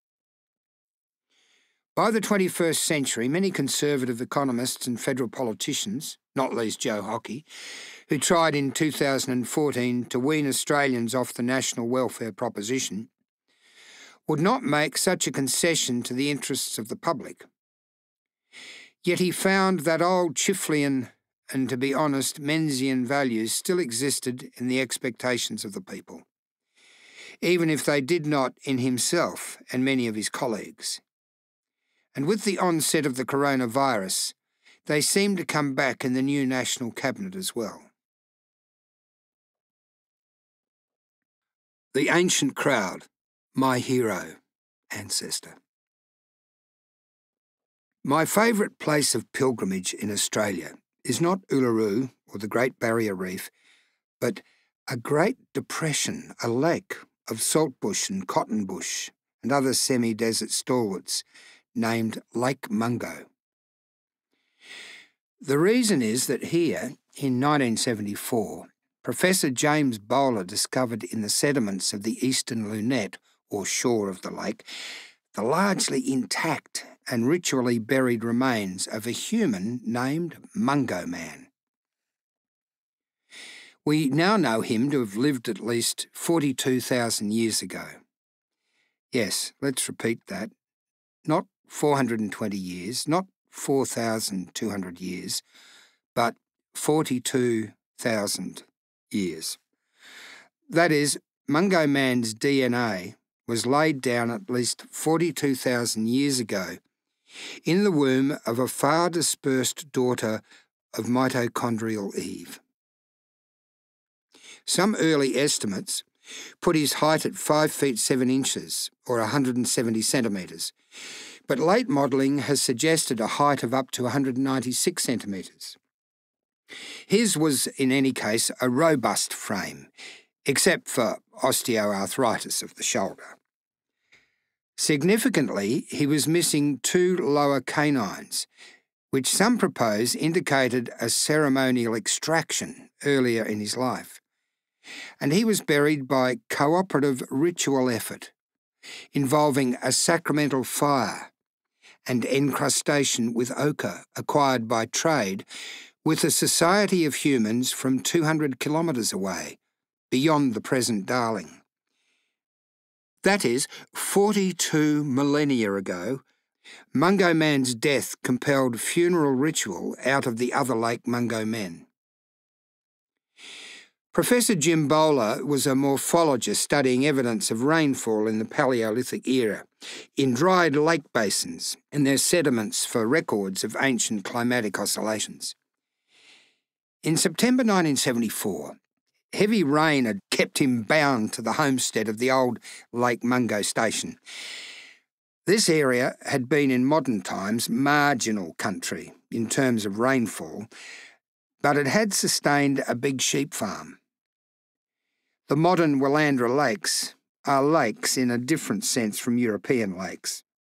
By the twenty-first century, many conservative economists and federal politicians, not least Joe Hockey, who tried in two thousand fourteen to wean Australians off the national welfare proposition, would not make such a concession to the interests of the public. Yet he found that old Chifleyan and, to be honest, Menzian values still existed in the expectations of the people, even if they did not in himself and many of his colleagues. And with the onset of the coronavirus, they seem to come back in the new National Cabinet as well. The ancient crowd, my hero, ancestor. My favourite place of pilgrimage in Australia is not Uluru or the Great Barrier Reef, but a great depression, a lake of saltbush and cottonbush and other semi-desert stalwarts named Lake Mungo. The reason is that here, in nineteen seventy-four, Professor James Bowler discovered in the sediments of the eastern lunette, or shore of the lake, the largely intact and ritually buried remains of a human named Mungo Man. We now know him to have lived at least forty-two thousand years ago. Yes, let's repeat that. Not four hundred twenty years, not four thousand two hundred years, but forty-two thousand years. That is, Mungo Man's D N A was laid down at least forty-two thousand years ago in the womb of a far dispersed daughter of mitochondrial Eve. Some early estimates put his height at five feet seven inches, or one hundred seventy centimetres, but late modelling has suggested a height of up to one hundred ninety-six centimetres. His was, in any case, a robust frame, except for osteoarthritis of the shoulder. Significantly, he was missing two lower canines, which some propose indicated a ceremonial extraction earlier in his life. And he was buried by cooperative ritual effort, involving a sacramental fire and encrustation with ochre acquired by trade with a society of humans from two hundred kilometres away, beyond the present Darling. That is, forty-two millennia ago, Mungo Man's death compelled funeral ritual out of the other Lake Mungo men. Professor Jim Bowler was a morphologist studying evidence of rainfall in the Paleolithic era, in dried lake basins and their sediments for records of ancient climatic oscillations. In September nineteen seventy-four, heavy rain had kept him bound to the homestead of the old Lake Mungo station. This area had been in modern times marginal country in terms of rainfall, but it had sustained a big sheep farm. The modern Willandra lakes are lakes in a different sense from European lakes.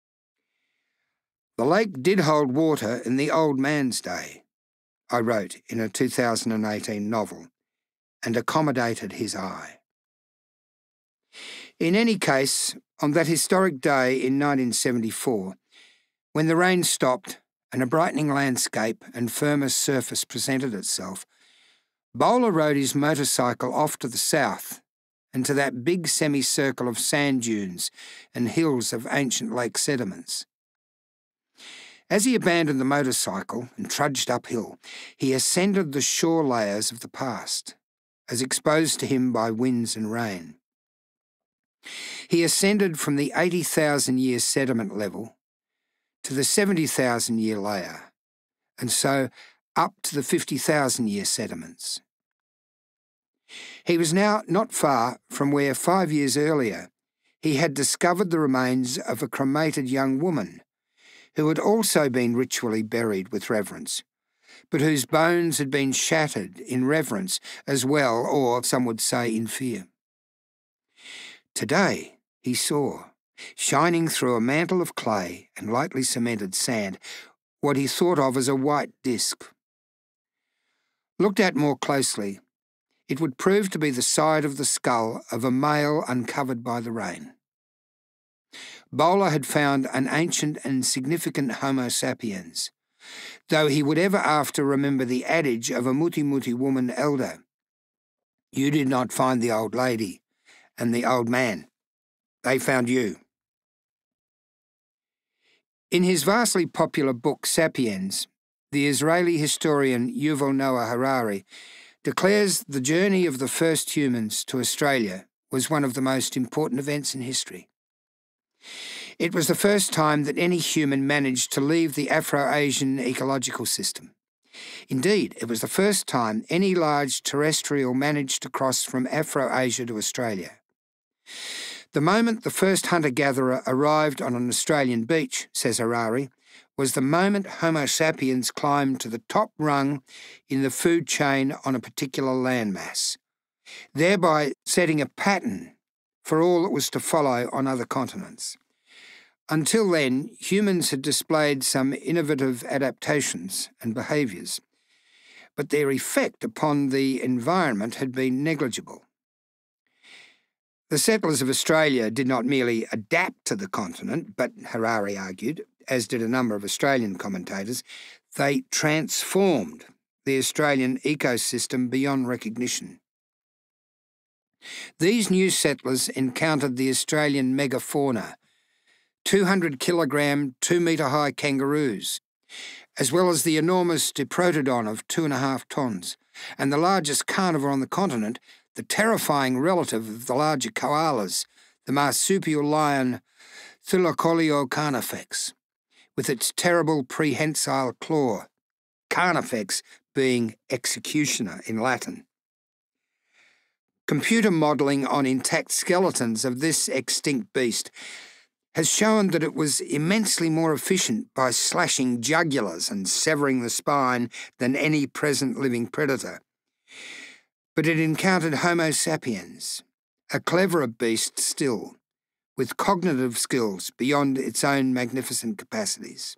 The lake did hold water in the old man's day, I wrote in a two thousand eighteen novel, and accommodated his eye. In any case, on that historic day in nineteen seventy-four, when the rain stopped and a brightening landscape and firmer surface presented itself, Bowler rode his motorcycle off to the south and to that big semicircle of sand dunes and hills of ancient lake sediments. As he abandoned the motorcycle and trudged uphill, he ascended the shore layers of the past, as exposed to him by winds and rain. He ascended from the eighty thousand year sediment level to the seventy thousand year layer, and so up to the fifty thousand year sediments. He was now not far from where five years earlier he had discovered the remains of a cremated young woman who had also been ritually buried with reverence, but whose bones had been shattered in reverence as well, or some would say in fear. Today he saw, shining through a mantle of clay and lightly cemented sand, what he thought of as a white disk. Looked at more closely, it would prove to be the side of the skull of a male uncovered by the rain. Bowler had found an ancient and significant Homo sapiens, though he would ever after remember the adage of a muti-muti woman elder: "You did not find the old lady and the old man. They found you." In his vastly popular book Sapiens, the Israeli historian Yuval Noah Harari declares the journey of the first humans to Australia was one of the most important events in history. It was the first time that any human managed to leave the Afro-Asian ecological system. Indeed, it was the first time any large terrestrial managed to cross from Afro-Asia to Australia. The moment the first hunter-gatherer arrived on an Australian beach, says Harari, was the moment Homo sapiens climbed to the top rung in the food chain on a particular landmass, thereby setting a pattern for all that was to follow on other continents. Until then, humans had displayed some innovative adaptations and behaviours, but their effect upon the environment had been negligible. The settlers of Australia did not merely adapt to the continent, but, Harari argued, as did a number of Australian commentators, they transformed the Australian ecosystem beyond recognition. These new settlers encountered the Australian megafauna, two hundred kilogram, two metre high kangaroos, as well as the enormous diprotodon of two and a half tonnes, and the largest carnivore on the continent, the terrifying relative of the larger koalas, the marsupial lion Thylacoleo carnifex, with its terrible prehensile claw, carnifex being executioner in Latin. Computer modelling on intact skeletons of this extinct beast has shown that it was immensely more efficient by slashing jugulars and severing the spine than any present living predator. But it encountered Homo sapiens, a cleverer beast still, with cognitive skills beyond its own magnificent capacities.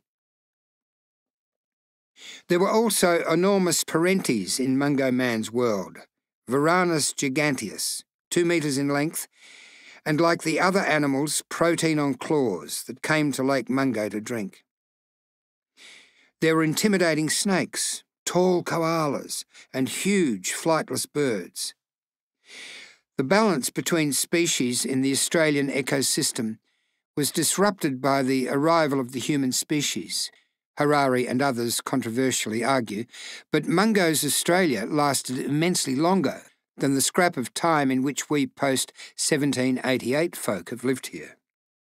There were also enormous parentes in Mungo Man's world, Varanus giganteus, two metres in length, and like the other animals, protein on claws that came to Lake Mungo to drink. There were intimidating snakes, tall koalas, and huge flightless birds. The balance between species in the Australian ecosystem was disrupted by the arrival of the human species, Harari and others controversially argue, but Mungo's Australia lasted immensely longer than the scrap of time in which we post-seventeen eighty-eight folk have lived here.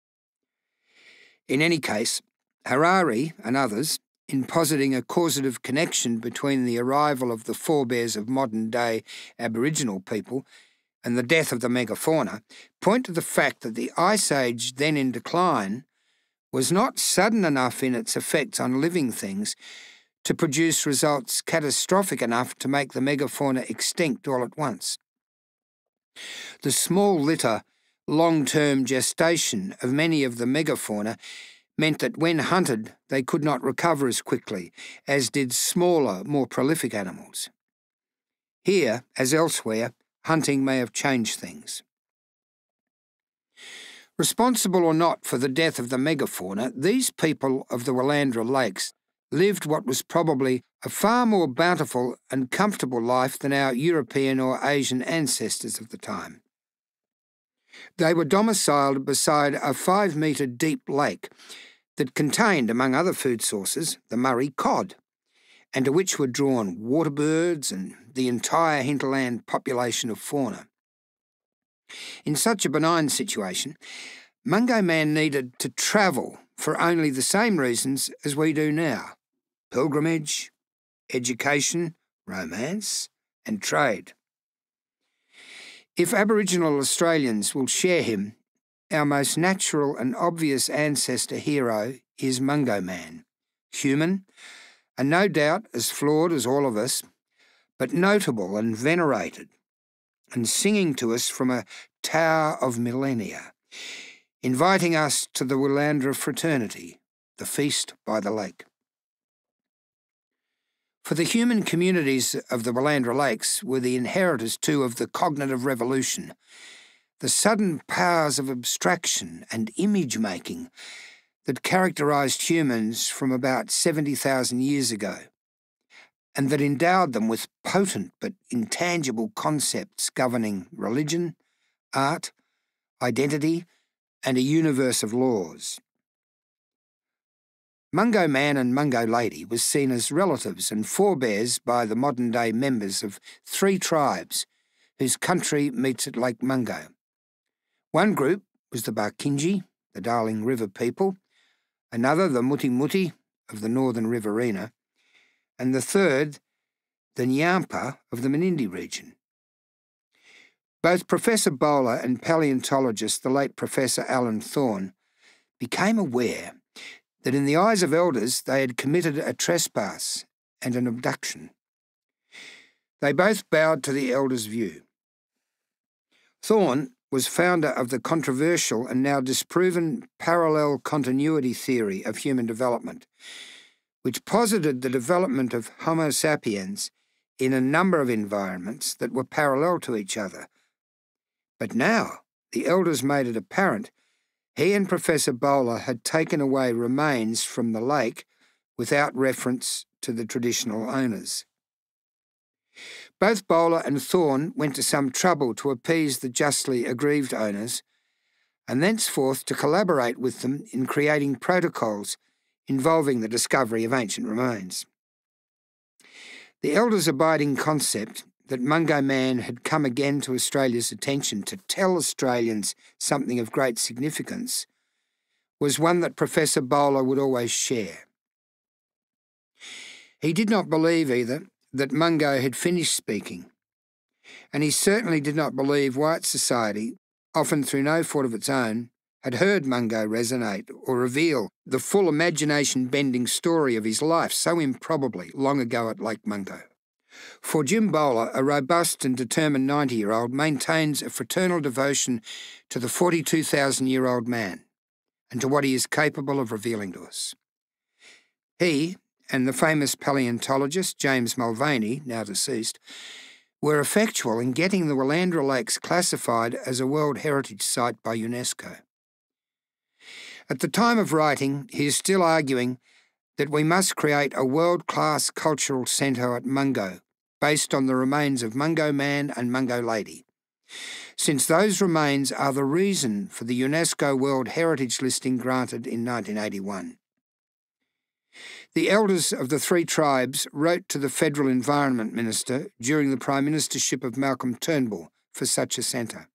In any case, Harari and others, in positing a causative connection between the arrival of the forebears of modern-day Aboriginal people and the death of the megafauna, point to the fact that the Ice Age then in decline was not sudden enough in its effects on living things to produce results catastrophic enough to make the megafauna extinct all at once. The small litter, long-term gestation of many of the megafauna meant that when hunted they could not recover as quickly as did smaller, more prolific animals. Here, as elsewhere, hunting may have changed things. Responsible or not for the death of the megafauna, these people of the Willandra Lakes lived what was probably a far more bountiful and comfortable life than our European or Asian ancestors of the time. They were domiciled beside a five-metre deep lake that contained, among other food sources, the Murray cod, and to which were drawn water birds and the entire hinterland population of fauna. In such a benign situation, Mungo Man needed to travel for only the same reasons as we do now: pilgrimage, education, romance, and trade. If Aboriginal Australians will share him, our most natural and obvious ancestor hero is Mungo Man, human, and no doubt as flawed as all of us, but notable and venerated, and singing to us from a tower of millennia, inviting us to the Willandra fraternity, the feast by the lake. For the human communities of the Willandra Lakes were the inheritors too of the cognitive revolution, the sudden powers of abstraction and image-making that characterised humans from about seventy thousand years ago, and that endowed them with potent but intangible concepts governing religion, art, identity, and a universe of laws. Mungo Man and Mungo Lady was seen as relatives and forebears by the modern-day members of three tribes whose country meets at Lake Mungo. One group was the Barkinji, the Darling River people, another the Muti Muti of the Northern Riverina, and the third the Nyampa of the Menindee region. Both Professor Bowler and paleontologist the late Professor Alan Thorne became aware that in the eyes of elders they had committed a trespass and an abduction. They both bowed to the elders' view. Thorne was founder of the controversial and now disproven parallel continuity theory of human development, which posited the development of Homo sapiens in a number of environments that were parallel to each other. But now the elders made it apparent he and Professor Bowler had taken away remains from the lake without reference to the traditional owners. Both Bowler and Thorne went to some trouble to appease the justly aggrieved owners, and thenceforth to collaborate with them in creating protocols involving the discovery of ancient remains. The elders' abiding concept that Mungo Man had come again to Australia's attention to tell Australians something of great significance was one that Professor Bowler would always share. He did not believe either that Mungo had finished speaking, and he certainly did not believe white society, often through no fault of its own, had heard Mungo resonate or reveal the full imagination-bending story of his life so improbably long ago at Lake Mungo. For Jim Bowler, a robust and determined ninety-year-old, maintains a fraternal devotion to the forty-two thousand year old man and to what he is capable of revealing to us. He and the famous paleontologist James Mulvaney, now deceased, were effectual in getting the Willandra Lakes classified as a World Heritage Site by UNESCO. At the time of writing, he is still arguing that we must create a world-class cultural centre at Mungo, based on the remains of Mungo Man and Mungo Lady, since those remains are the reason for the UNESCO World Heritage listing granted in nineteen eighty-one. The elders of the three tribes wrote to the Federal Environment Minister during the Prime Ministership of Malcolm Turnbull for such a centre.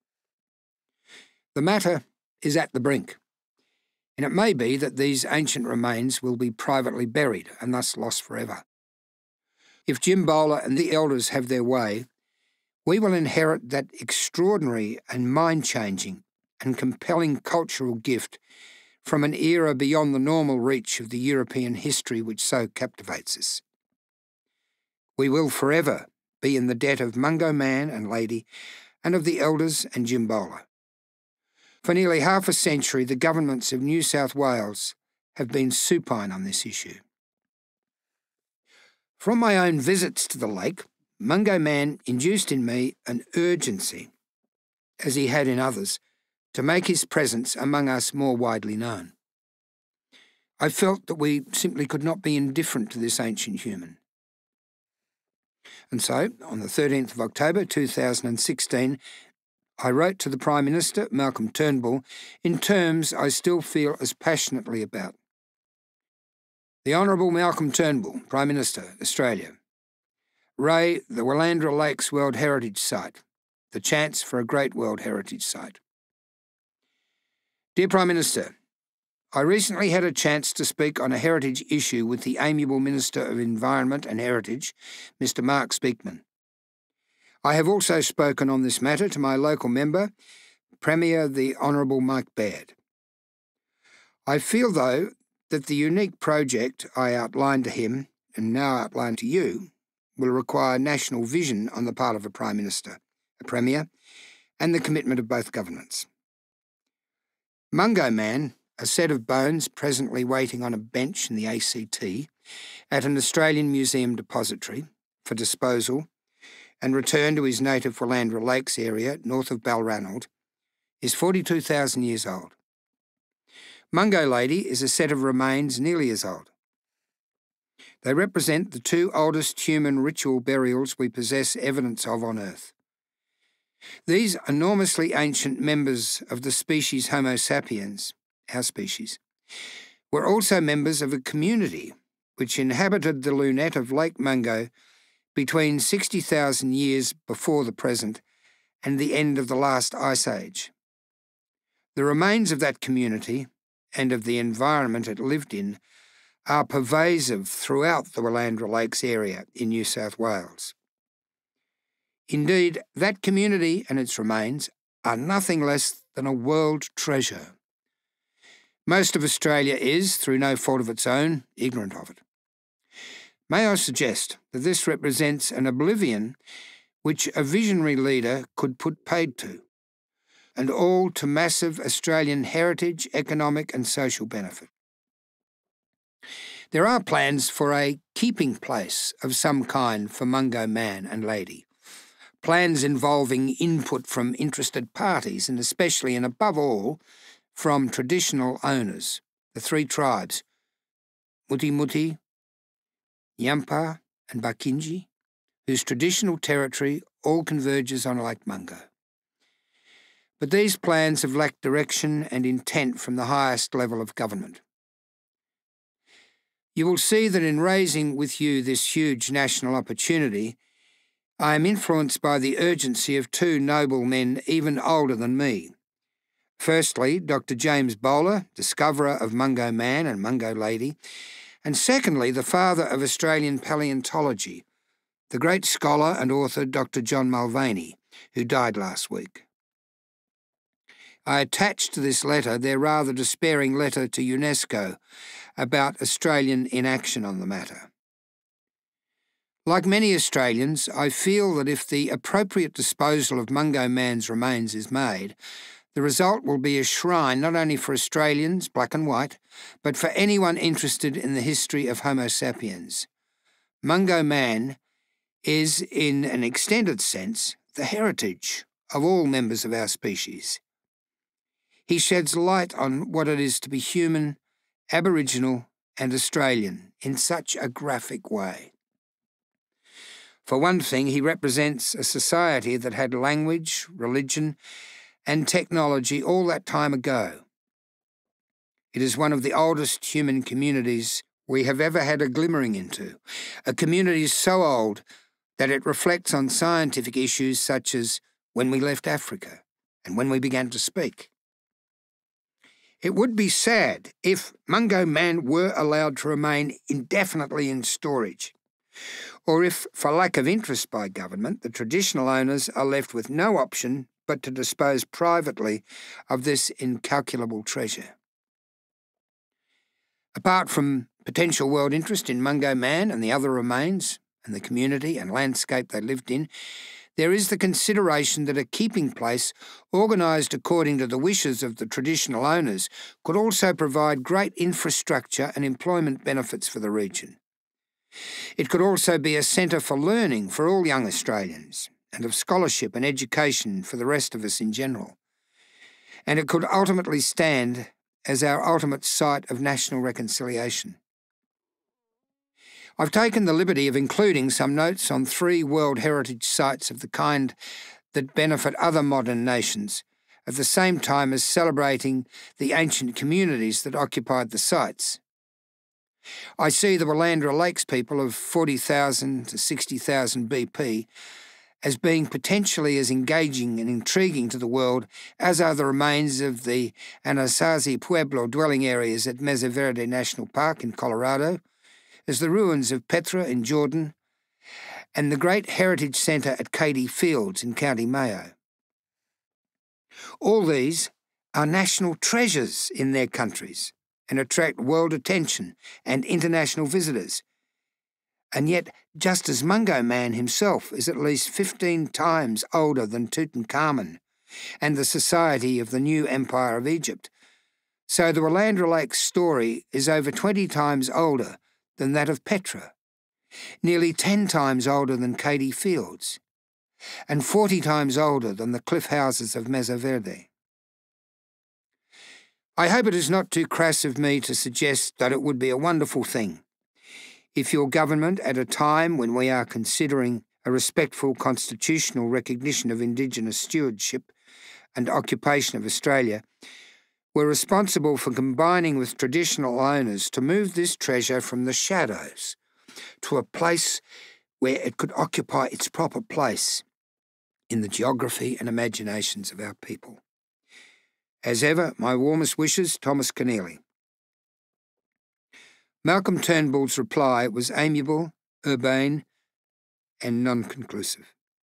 The matter is at the brink, and it may be that these ancient remains will be privately buried and thus lost forever. If Jim Bowler and the elders have their way, we will inherit that extraordinary and mind-changing and compelling cultural gift from an era beyond the normal reach of the European history which so captivates us. We will forever be in the debt of Mungo Man and Lady and of the elders and Jim Bowler. For nearly half a century, the governments of New South Wales have been supine on this issue. From my own visits to the lake, Mungo Man induced in me an urgency, as he had in others, to make his presence among us more widely known. I felt that we simply could not be indifferent to this ancient human. And so, on the thirteenth of October two thousand sixteen, I wrote to the Prime Minister, Malcolm Turnbull, in terms I still feel as passionately about. The Honourable Malcolm Turnbull, Prime Minister, Australia. Ray, the Willandra Lakes World Heritage Site, the chance for a great World Heritage Site. Dear Prime Minister, I recently had a chance to speak on a heritage issue with the amiable Minister of Environment and Heritage, Mister Mark Speakman. I have also spoken on this matter to my local member, Premier the Honourable Mike Baird. I feel, though, that the unique project I outlined to him, and now outlined to you, will require national vision on the part of a Prime Minister, a Premier, and the commitment of both governments. Mungo Man, a set of bones presently waiting on a bench in the A C T at an Australian Museum depository for disposal and return to his native Willandra Lakes area north of Balranald, is forty-two thousand years old. Mungo Lady is a set of remains nearly as old. They represent the two oldest human ritual burials we possess evidence of on Earth. These enormously ancient members of the species Homo sapiens, our species, were also members of a community which inhabited the lunette of Lake Mungo between sixty thousand years before the present and the end of the last ice age. The remains of that community and of the environment it lived in are pervasive throughout the Willandra Lakes area in New South Wales. Indeed, that community and its remains are nothing less than a world treasure. Most of Australia is, through no fault of its own, ignorant of it. May I suggest that this represents an oblivion which a visionary leader could put paid to, and all to massive Australian heritage, economic and social benefit. There are plans for a keeping place of some kind for Mungo Man and Lady, plans involving input from interested parties and especially and above all from traditional owners, the three tribes, Muti Muti, Yampa and Bakinji, whose traditional territory all converges on Lake Mungo. But these plans have lacked direction and intent from the highest level of government. You will see that in raising with you this huge national opportunity, I am influenced by the urgency of two noble men even older than me. Firstly, Doctor James Bowler, discoverer of Mungo Man and Mungo Lady, and secondly, the father of Australian paleontology, the great scholar and author Doctor John Mulvaney, who died last week. I attached to this letter their rather despairing letter to UNESCO about Australian inaction on the matter. Like many Australians, I feel that if the appropriate disposal of Mungo Man's remains is made, the result will be a shrine not only for Australians, black and white, but for anyone interested in the history of Homo sapiens. Mungo Man is, in an extended sense, the heritage of all members of our species. He sheds light on what it is to be human, Aboriginal and Australian in such a graphic way. For one thing, he represents a society that had language, religion, and technology all that time ago. It is one of the oldest human communities we have ever had a glimmering into, a community so old that it reflects on scientific issues such as when we left Africa and when we began to speak. It would be sad if Mungo Man were allowed to remain indefinitely in storage, or if, for lack of interest by government, the traditional owners are left with no option but to dispose privately of this incalculable treasure. Apart from potential world interest in Mungo Man and the other remains, and the community and landscape they lived in, there is the consideration that a keeping place, organised according to the wishes of the traditional owners, could also provide great infrastructure and employment benefits for the region. It could also be a centre for learning for all young Australians, and of scholarship and education for the rest of us in general. and it could ultimately stand as our ultimate site of national reconciliation. I've taken the liberty of including some notes on three World Heritage sites of the kind that benefit other modern nations, at the same time as celebrating the ancient communities that occupied the sites. I see the Willandra Lakes people of forty thousand to sixty thousand B P as being potentially as engaging and intriguing to the world as are the remains of the Anasazi Pueblo dwelling areas at Mesa Verde National Park in Colorado, as the ruins of Petra in Jordan, and the Great Heritage Centre at Katy Fields in County Mayo. All these are national treasures in their countries and attract world attention and international visitors. And yet, just as Mungo Man himself is at least fifteen times older than Tutankhamun and the society of the new Empire of Egypt, so the Willandra Lakes story is over twenty times older than that of Petra, nearly ten times older than Katy Fields, and forty times older than the cliff houses of Mesa Verde. I hope it is not too crass of me to suggest that it would be a wonderful thing if your government, at a time when we are considering a respectful constitutional recognition of Indigenous stewardship and occupation of Australia, were responsible for combining with traditional owners to move this treasure from the shadows to a place where it could occupy its proper place in the geography and imaginations of our people. As ever, my warmest wishes, Thomas Keneally. Malcolm Turnbull's reply was amiable, urbane, and non-conclusive.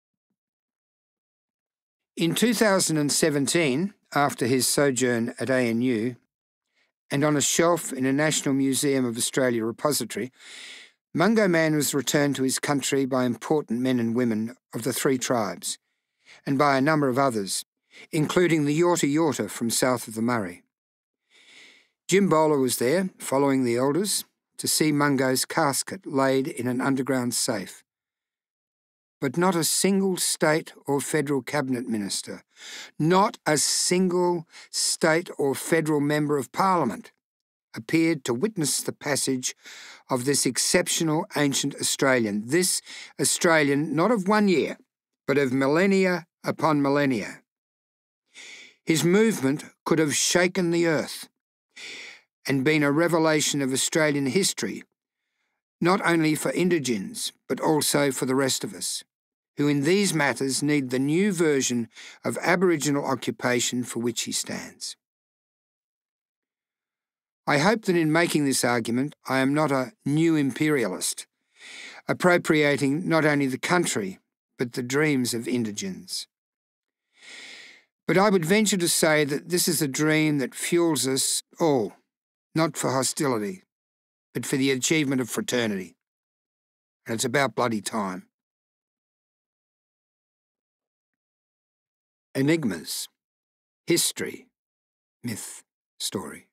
In two thousand seventeen, after his sojourn at A N U, and on a shelf in a National Museum of Australia repository, Mungo Man was returned to his country by important men and women of the three tribes, and by a number of others, including the Yorta Yorta from south of the Murray. Jim Bowler was there, following the elders, to see Mungo's casket laid in an underground safe. But not a single state or federal cabinet minister, not a single state or federal member of parliament appeared to witness the passage of this exceptional ancient Australian, this Australian not of one year, but of millennia upon millennia. His movement could have shaken the earth and been a revelation of Australian history, not only for Indigenes, but also for the rest of us, who in these matters need the new version of Aboriginal occupation for which he stands. I hope that in making this argument I am not a new imperialist, appropriating not only the country, but the dreams of Indigenes. But I would venture to say that this is a dream that fuels us all, not for hostility, but for the achievement of fraternity. And it's about bloody time. Enigmas. History. Myth. Story.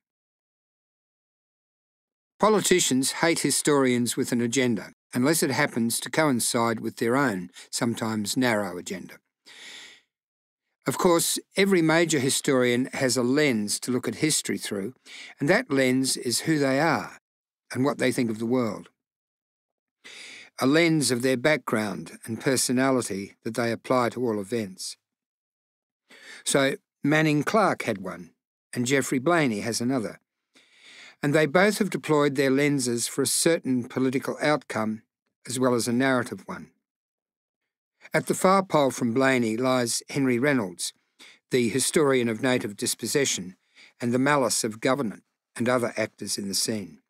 Politicians hate historians with an agenda, unless it happens to coincide with their own, sometimes narrow agenda. Of course, every major historian has a lens to look at history through, and that lens is who they are and what they think of the world. A lens of their background and personality that they apply to all events. So Manning Clark had one, and Geoffrey Blainey has another, and they both have deployed their lenses for a certain political outcome as well as a narrative one. At the far pole from Blainey lies Henry Reynolds, the historian of native dispossession and the malice of government and other actors in the scene.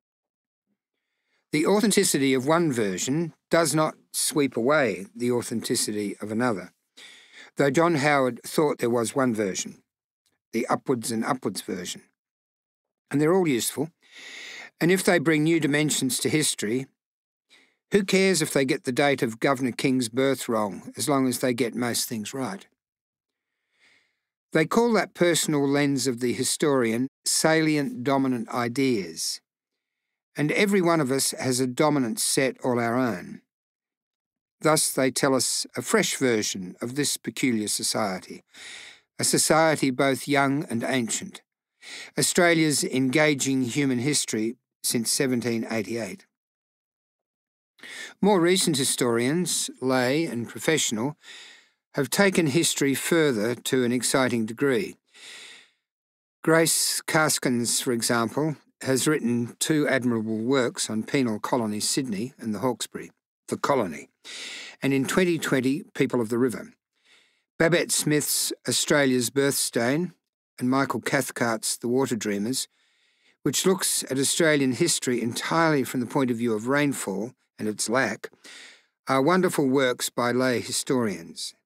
The authenticity of one version does not sweep away the authenticity of another, though John Howard thought there was one version, the upwards and upwards version. And they're all useful, and if they bring new dimensions to history, who cares if they get the date of Governor King's birth wrong, as long as they get most things right? They call that personal lens of the historian salient dominant ideas, and every one of us has a dominant set all our own. Thus they tell us a fresh version of this peculiar society, a society both young and ancient, Australia's engaging human history since seventeen eighty-eight. More recent historians, lay and professional, have taken history further to an exciting degree. Grace Karskens, for example, has written two admirable works on penal colony Sydney and the Hawkesbury, The Colony, and in twenty twenty, People of the River. Babette Smith's Australia's Birthstain and Michael Cathcart's The Water Dreamers, which looks at Australian history entirely from the point of view of rainfall and its lack, are wonderful works by lay historians.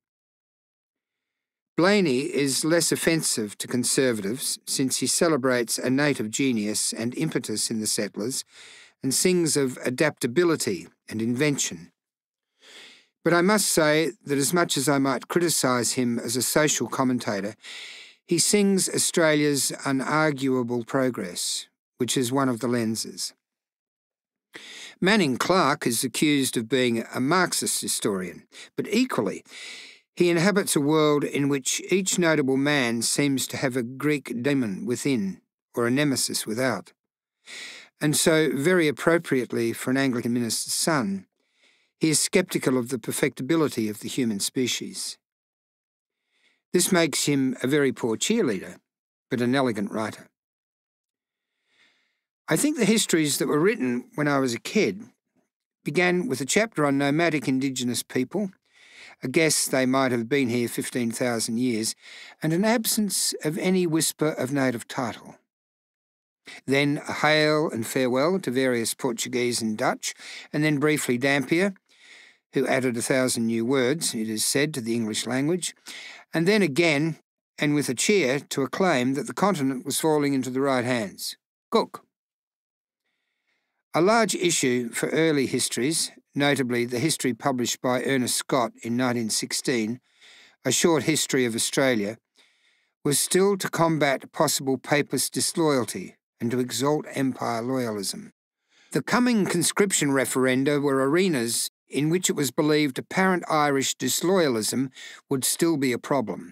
Blaney is less offensive to conservatives since he celebrates a native genius and impetus in the settlers and sings of adaptability and invention. But I must say that as much as I might criticise him as a social commentator, he sings Australia's unarguable progress, which is one of the lenses. Manning Clark is accused of being a Marxist historian, but equally, he inhabits a world in which each notable man seems to have a Greek demon within or a nemesis without. And so, very appropriately for an Anglican minister's son, he is sceptical of the perfectibility of the human species. This makes him a very poor cheerleader, but an elegant writer. I think the histories that were written when I was a kid began with a chapter on nomadic Indigenous people, a guess they might have been here fifteen thousand years, and an absence of any whisper of native title. Then a hail and farewell to various Portuguese and Dutch, and then briefly Dampier, who added a thousand new words, it is said, to the English language, and then again, and with a cheer, to a claim that the continent was falling into the right hands. Cook. A large issue for early histories, notably the history published by Ernest Scott in nineteen sixteen, A Short History of Australia, was still to combat possible papist disloyalty and to exalt empire loyalism. The coming conscription referenda were arenas in which it was believed apparent Irish disloyalism would still be a problem.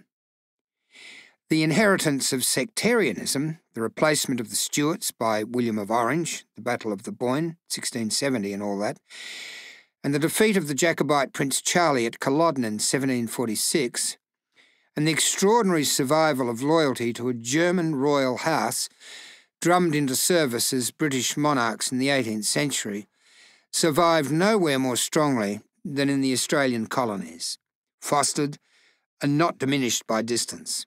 The inheritance of sectarianism, the replacement of the Stuarts by William of Orange, the Battle of the Boyne, sixteen seventy and all that, and the defeat of the Jacobite Prince Charlie at Culloden in seventeen forty-six, and the extraordinary survival of loyalty to a German royal house drummed into service as British monarchs in the eighteenth century, survived nowhere more strongly than in the Australian colonies, fostered and not diminished by distance.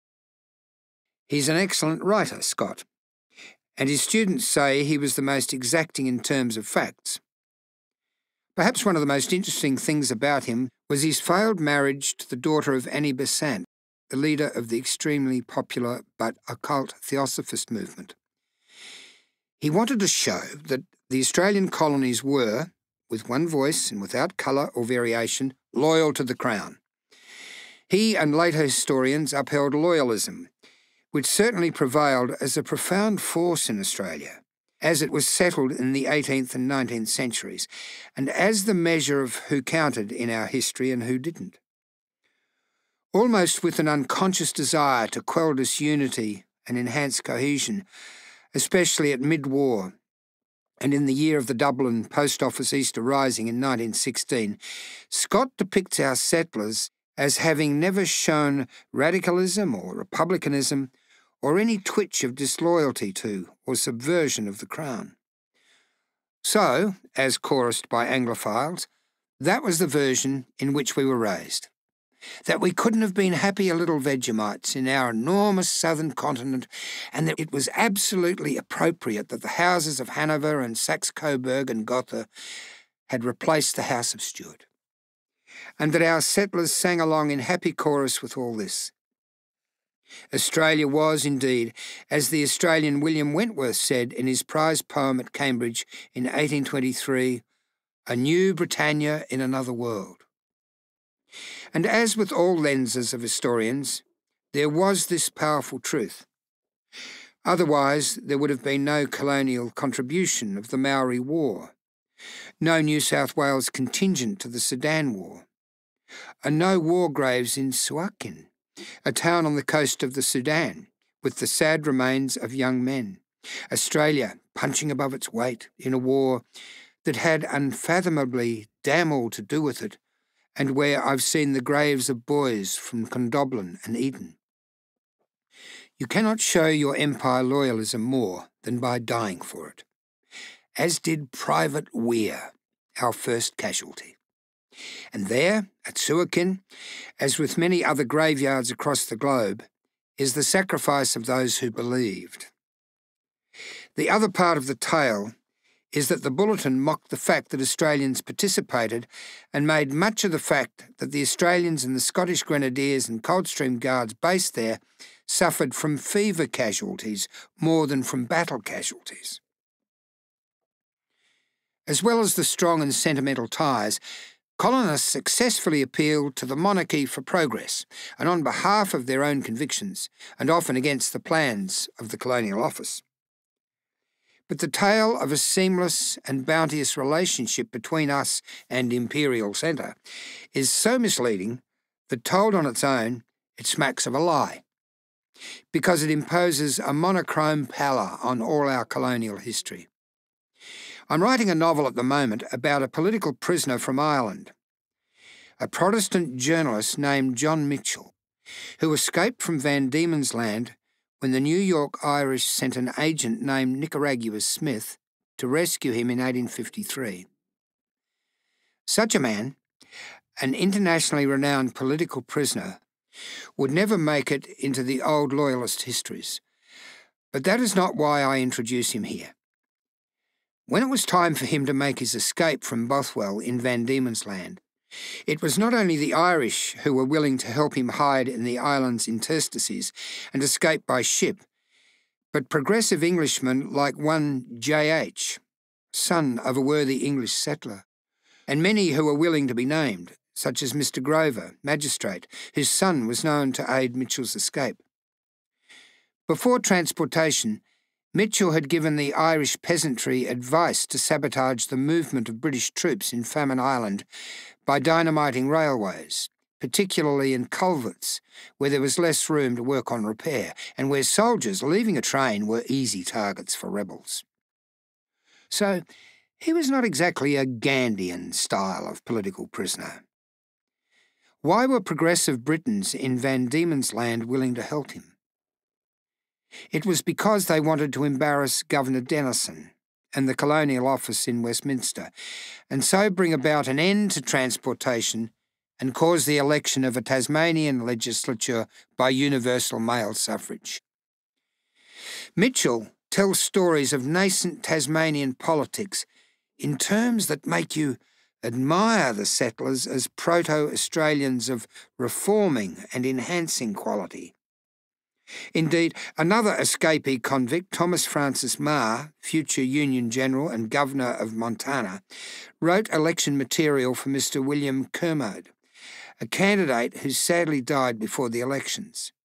He's an excellent writer, Scott, and his students say he was the most exacting in terms of facts. Perhaps one of the most interesting things about him was his failed marriage to the daughter of Annie Besant, the leader of the extremely popular but occult Theosophist movement. He wanted to show that the Australian colonies were, with one voice and without colour or variation, loyal to the Crown. He and later historians upheld loyalism, which certainly prevailed as a profound force in Australia, as it was settled in the eighteenth and nineteenth centuries, and as the measure of who counted in our history and who didn't. Almost with an unconscious desire to quell disunity and enhance cohesion, especially at mid-war, and in the year of the Dublin Post Office Easter Rising in nineteen sixteen, Scott depicts our settlers as having never shown radicalism or republicanism or any twitch of disloyalty to or subversion of the Crown. So, as chorused by Anglophiles, that was the version in which we were raised. That we couldn't have been happier little Vegemites in our enormous southern continent, and that it was absolutely appropriate that the houses of Hanover and Saxe-Coburg and Gotha had replaced the House of Stuart, and that our settlers sang along in happy chorus with all this. Australia was, indeed, as the Australian William Wentworth said in his prize poem at Cambridge in eighteen twenty-three, a new Britannia in another world. And as with all lenses of historians, there was this powerful truth. Otherwise, there would have been no colonial contribution of the Maori War, no New South Wales contingent to the Sudan War, and no war graves in Suakin, a town on the coast of the Sudan with the sad remains of young men. Australia punching above its weight in a war that had unfathomably damn all to do with it, and where I've seen the graves of boys from Condobolin and Eden. You cannot show your empire loyalism more than by dying for it, as did Private Weir, our first casualty. And there, at Suakin, as with many other graveyards across the globe, is the sacrifice of those who believed. The other part of the tale is that the bulletin mocked the fact that Australians participated and made much of the fact that the Australians and the Scottish Grenadiers and Coldstream Guards based there suffered from fever casualties more than from battle casualties. As well as the strong and sentimental ties, colonists successfully appealed to the monarchy for progress and on behalf of their own convictions, and often against the plans of the Colonial Office. But the tale of a seamless and bounteous relationship between us and Imperial Centre is so misleading that, told on its own, it smacks of a lie, because it imposes a monochrome pallor on all our colonial history. I'm writing a novel at the moment about a political prisoner from Ireland, a Protestant journalist named John Mitchell, who escaped from Van Diemen's Land when the New York Irish sent an agent named Nicaragua Smith to rescue him in eighteen fifty-three. Such a man, an internationally renowned political prisoner, would never make it into the old loyalist histories, but that is not why I introduce him here. When it was time for him to make his escape from Bothwell in Van Diemen's Land, it was not only the Irish who were willing to help him hide in the island's interstices and escape by ship, but progressive Englishmen like one J H, son of a worthy English settler, and many who were willing to be named, such as Mister Grover, magistrate, whose son was known to aid Mitchell's escape. Before transportation, Mitchell had given the Irish peasantry advice to sabotage the movement of British troops in Famine Island by dynamiting railways, particularly in culverts, where there was less room to work on repair, and where soldiers leaving a train were easy targets for rebels. So he was not exactly a Gandhian style of political prisoner. Why were progressive Britons in Van Diemen's Land willing to help him? It was because they wanted to embarrass Governor Denison and the Colonial Office in Westminster, and so bring about an end to transportation and cause the election of a Tasmanian legislature by universal male suffrage. Mitchell tells stories of nascent Tasmanian politics in terms that make you admire the settlers as proto-Australians of reforming and enhancing quality. Indeed, another escapee convict, Thomas Francis Marr, future Union General and Governor of Montana, wrote election material for Mister William Kermode, a candidate who sadly died before the elections.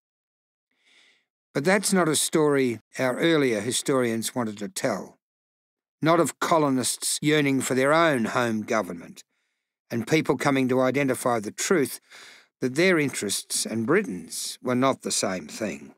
But that's not a story our earlier historians wanted to tell, not of colonists yearning for their own home government, and people coming to identify the truth that their interests and Britain's were not the same thing.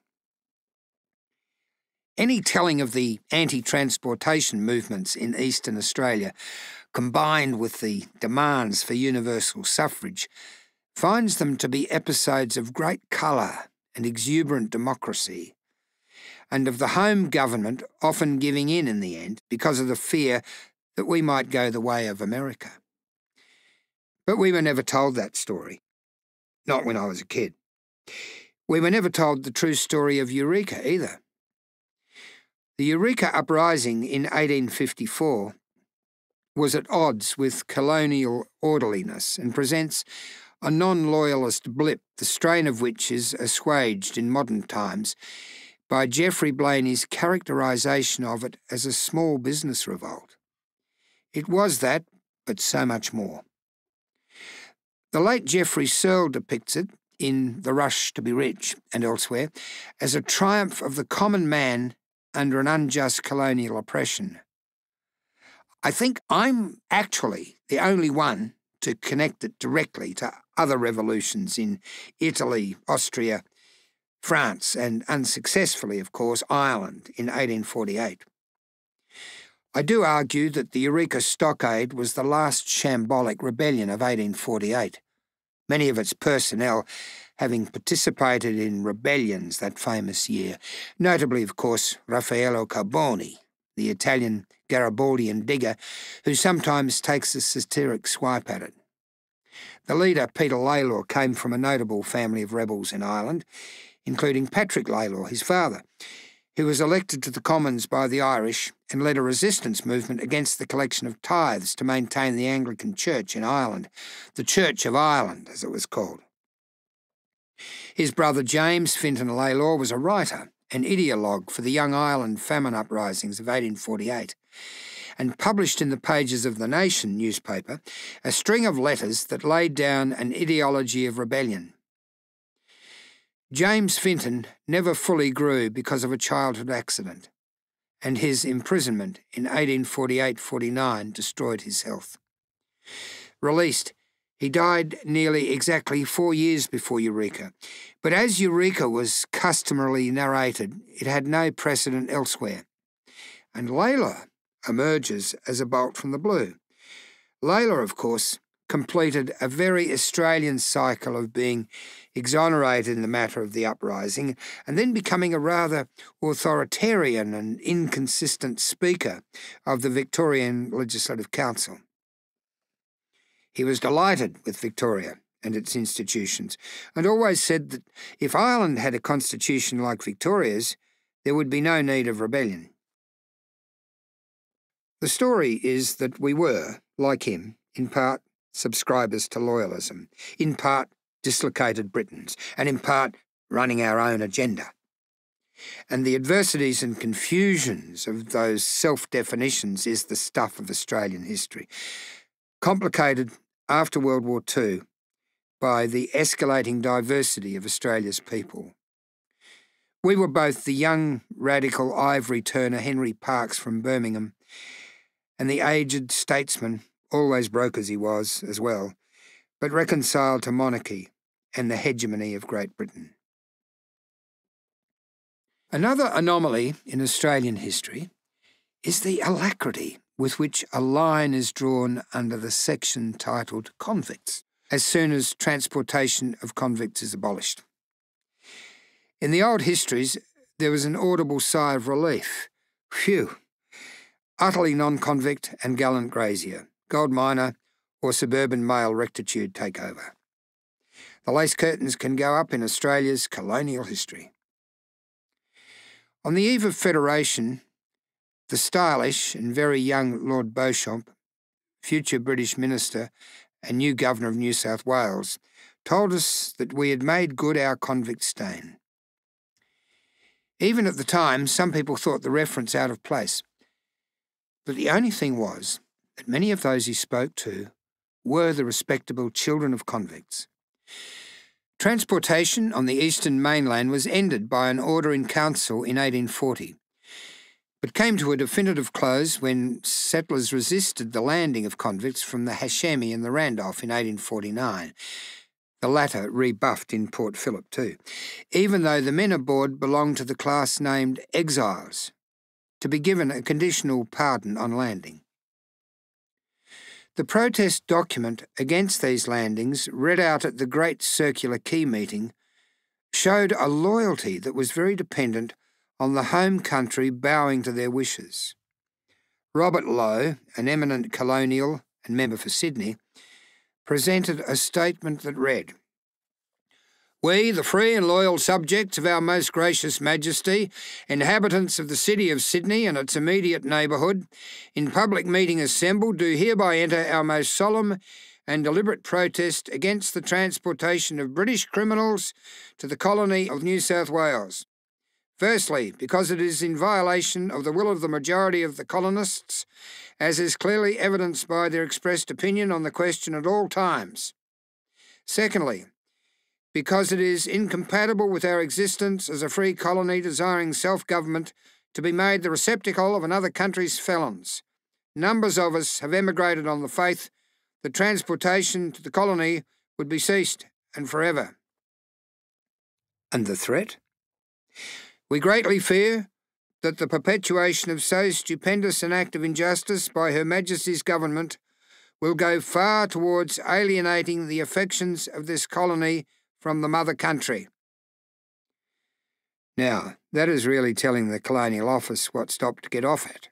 Any telling of the anti-transportation movements in eastern Australia, combined with the demands for universal suffrage, finds them to be episodes of great colour and exuberant democracy, and of the home government often giving in in the end because of the fear that we might go the way of America. But we were never told that story. Not when I was a kid. We were never told the true story of Eureka either. The Eureka Uprising in eighteen fifty-four was at odds with colonial orderliness and presents a non-loyalist blip, the strain of which is assuaged in modern times by Geoffrey Blaney's characterisation of it as a small business revolt. It was that, but so much more. The late Geoffrey Searle depicts it, in The Rush to be Rich and elsewhere, as a triumph of the common man under an unjust colonial oppression. I think I'm actually the only one to connect it directly to other revolutions in Italy, Austria, France, and unsuccessfully, of course, Ireland in eighteen forty-eight. I do argue that the Eureka Stockade was the last shambolic rebellion of eighteen forty-eight, many of its personnel having participated in rebellions that famous year, notably, of course, Raffaello Carboni, the Italian Garibaldian digger who sometimes takes a satiric swipe at it. The leader, Peter Lalor, came from a notable family of rebels in Ireland, including Patrick Lalor, his father, who was elected to the Commons by the Irish and led a resistance movement against the collection of tithes to maintain the Anglican Church in Ireland, the Church of Ireland, as it was called. His brother James Fintan Lalor was a writer and ideologue for the Young Ireland famine uprisings of eighteen forty-eight, and published in the pages of the Nation newspaper a string of letters that laid down an ideology of rebellion. James Fintan never fully grew because of a childhood accident, and his imprisonment in eighteen forty-eight forty-nine destroyed his health. Released, he died nearly exactly four years before Eureka, but as Eureka was customarily narrated, it had no precedent elsewhere, and Lalor emerges as a bolt from the blue. Lalor, of course, completed a very Australian cycle of being exonerated in the matter of the uprising and then becoming a rather authoritarian and inconsistent speaker of the Victorian Legislative Council. He was delighted with Victoria and its institutions, and always said that if Ireland had a constitution like Victoria's, there would be no need of rebellion. The story is that we were, like him, in part subscribers to loyalism, in part dislocated Britons, and in part running our own agenda. And the adversities and confusions of those self-definitions is the stuff of Australian history, complicated after World War Two by the escalating diversity of Australia's people. We were both the young, radical ivory turner Henry Parkes from Birmingham and the aged statesman, always broke as he was as well, but reconciled to monarchy and the hegemony of Great Britain. Another anomaly in Australian history is the alacrity with which a line is drawn under the section titled Convicts, as soon as transportation of convicts is abolished. In the old histories, there was an audible sigh of relief. Phew! Utterly non-convict and gallant grazier, gold miner, or suburban male rectitude take over. The lace curtains can go up in Australia's colonial history. On the eve of Federation, the stylish and very young Lord Beauchamp, future British Minister and new Governor of New South Wales, told us that we had made good our convict stain. Even at the time, some people thought the reference out of place. But the only thing was that many of those he spoke to were the respectable children of convicts. Transportation on the eastern mainland was ended by an order in council in eighteen forty, but came to a definitive close when settlers resisted the landing of convicts from the Hashemi and the Randolph in eighteen forty-nine, the latter rebuffed in Port Phillip too, even though the men aboard belonged to the class named exiles, to be given a conditional pardon on landing. The protest document against these landings, read out at the Great Circular Quay meeting, showed a loyalty that was very dependent on the home country bowing to their wishes. Robert Lowe, an eminent colonial and member for Sydney, presented a statement that read, "We, the free and loyal subjects of our most gracious Majesty, inhabitants of the city of Sydney and its immediate neighbourhood, in public meeting assembled, do hereby enter our most solemn and deliberate protest against the transportation of British criminals to the colony of New South Wales. Firstly, because it is in violation of the will of the majority of the colonists, as is clearly evidenced by their expressed opinion on the question at all times. Secondly, because it is incompatible with our existence as a free colony desiring self-government to be made the receptacle of another country's felons. Numbers of us have emigrated on the faith that transportation to the colony would be ceased, and forever. And the threat? We greatly fear that the perpetuation of so stupendous an act of injustice by Her Majesty's government will go far towards alienating the affections of this colony from the mother country. Now, that is really telling the Colonial Office what stop to get off at.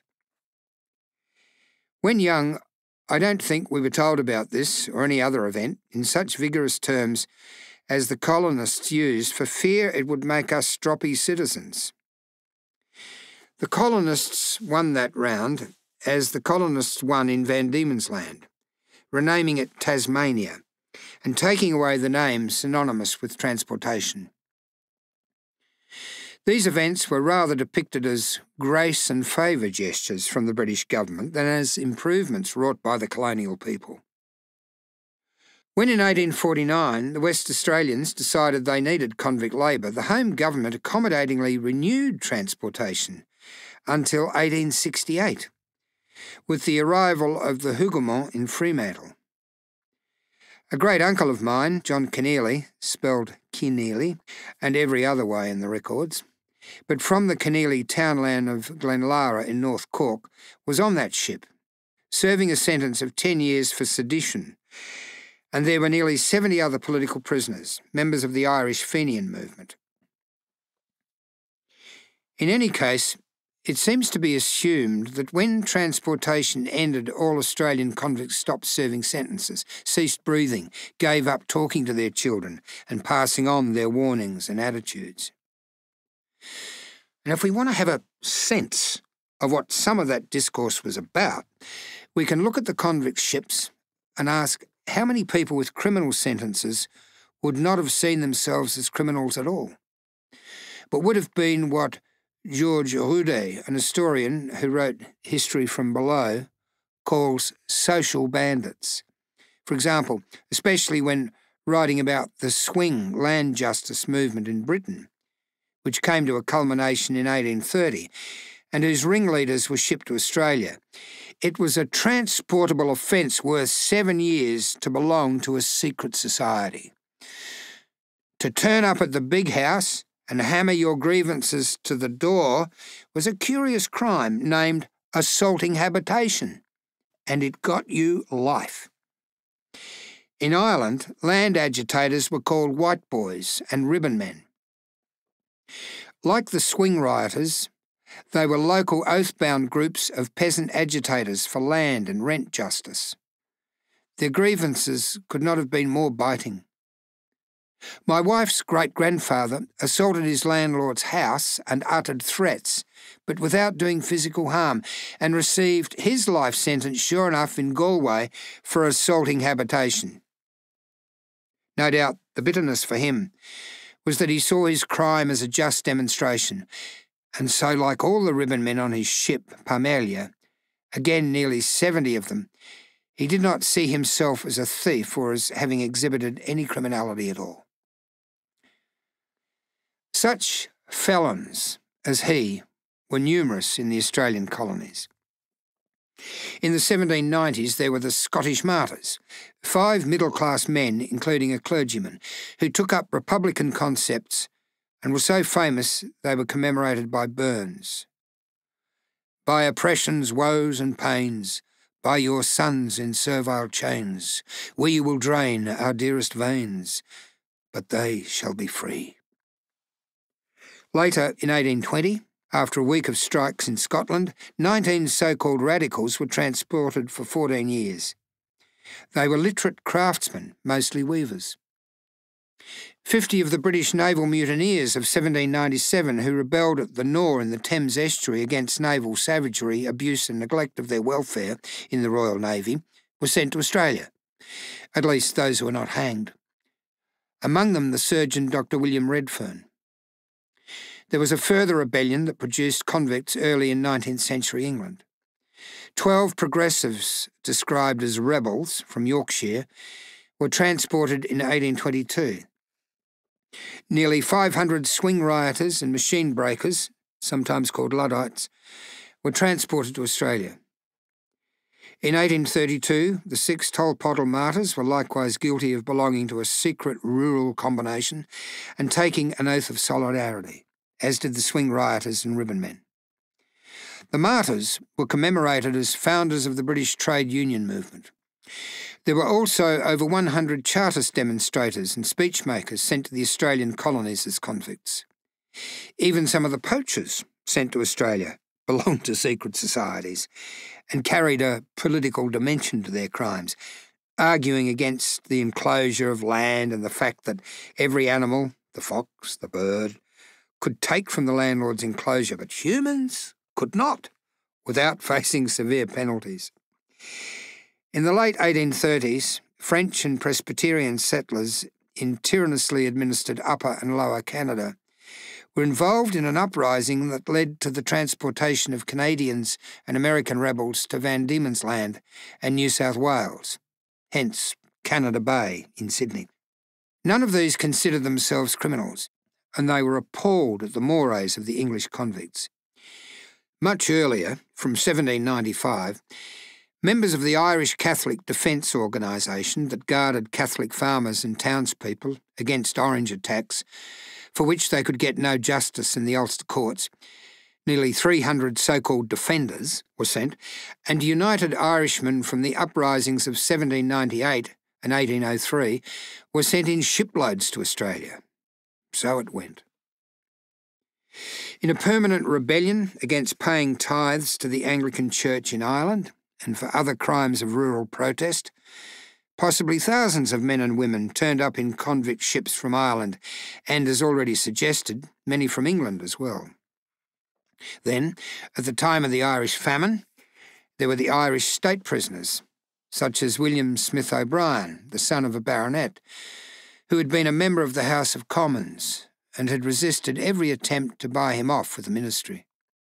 When young, I don't think we were told about this or any other event in such vigorous terms as the colonists used for fear it would make us stroppy citizens. The colonists won that round as the colonists won in Van Diemen's Land, renaming it Tasmania and taking away the name synonymous with transportation. These events were rather depicted as grace and favour gestures from the British government than as improvements wrought by the colonial people. When in eighteen forty-nine the West Australians decided they needed convict labour, the Home Government accommodatingly renewed transportation until eighteen sixty-eight, with the arrival of the Hougoumont in Fremantle. A great uncle of mine, John Keneally, spelled Keneally, and every other way in the records, but from the Keneally townland of Glenlara in North Cork, was on that ship, serving a sentence of ten years for sedition, and there were nearly seventy other political prisoners, members of the Irish Fenian movement. In any case, it seems to be assumed that when transportation ended, all Australian convicts stopped serving sentences, ceased breathing, gave up talking to their children, and passing on their warnings and attitudes. And if we want to have a sense of what some of that discourse was about, we can look at the convict ships and ask how many people with criminal sentences would not have seen themselves as criminals at all, but would have been what Georges Roudet, an historian who wrote History from Below, calls social bandits. For example, especially when writing about the swing land justice movement in Britain, which came to a culmination in eighteen thirty, and whose ringleaders were shipped to Australia. It was a transportable offence worth seven years to belong to a secret society. To turn up at the big house and hammer your grievances to the door was a curious crime named assaulting habitation, and it got you life. In Ireland, land agitators were called white boys and ribbon men. Like the swing rioters, they were local oath-bound groups of peasant agitators for land and rent justice. Their grievances could not have been more biting. My wife's great-grandfather assaulted his landlord's house and uttered threats, but without doing physical harm, and received his life sentence sure enough in Galway for assaulting habitation. No doubt the bitterness for him was that he saw his crime as a just demonstration, and so, like all the ribbon men on his ship, Parmelia, again nearly seventy of them, he did not see himself as a thief or as having exhibited any criminality at all. Such felons as he were numerous in the Australian colonies. In the seventeen nineties there were the Scottish Martyrs, five middle-class men, including a clergyman, who took up republican concepts and were so famous they were commemorated by Burns. By oppression's woes and pains, by your sons in servile chains, we will drain our dearest veins, but they shall be free. Later, in eighteen twenty, after a week of strikes in Scotland, nineteen so-called radicals were transported for fourteen years. They were literate craftsmen, mostly weavers. Fifty of the British naval mutineers of seventeen ninety-seven who rebelled at the Nore in the Thames estuary against naval savagery, abuse and neglect of their welfare in the Royal Navy were sent to Australia, at least those who were not hanged. Among them the surgeon Doctor William Redfern. There was a further rebellion that produced convicts early in nineteenth century England. Twelve progressives, described as rebels from Yorkshire, were transported in eighteen twenty-two. Nearly five hundred swing rioters and machine breakers, sometimes called Luddites, were transported to Australia. In eighteen thirty-two, the six Tolpottle martyrs were likewise guilty of belonging to a secret rural combination and taking an oath of solidarity, as did the swing rioters and ribbonmen. The martyrs were commemorated as founders of the British trade union movement. There were also over one hundred Chartist demonstrators and speechmakers sent to the Australian colonies as convicts. Even some of the poachers sent to Australia belonged to secret societies and carried a political dimension to their crimes, arguing against the enclosure of land and the fact that every animal, the fox, the bird, could take from the landlord's enclosure, but humans could not, without facing severe penalties. In the late eighteen thirties, French and Presbyterian settlers in tyrannously administered Upper and Lower Canada were involved in an uprising that led to the transportation of Canadians and American rebels to Van Diemen's Land and New South Wales, hence Canada Bay in Sydney. None of these considered themselves criminals, and they were appalled at the mores of the English convicts. Much earlier, from seventeen ninety-five, members of the Irish Catholic Defence Organisation that guarded Catholic farmers and townspeople against Orange attacks, for which they could get no justice in the Ulster courts, nearly three hundred so-called defenders were sent, and United Irishmen from the uprisings of seventeen ninety-eight and eighteen oh three were sent in shiploads to Australia. So it went. In a permanent rebellion against paying tithes to the Anglican Church in Ireland and for other crimes of rural protest, possibly thousands of men and women turned up in convict ships from Ireland and, as already suggested, many from England as well. Then, at the time of the Irish famine, there were the Irish state prisoners, such as William Smith O'Brien, the son of a baronet, who had been a member of the House of Commons and had resisted every attempt to buy him off with the ministry.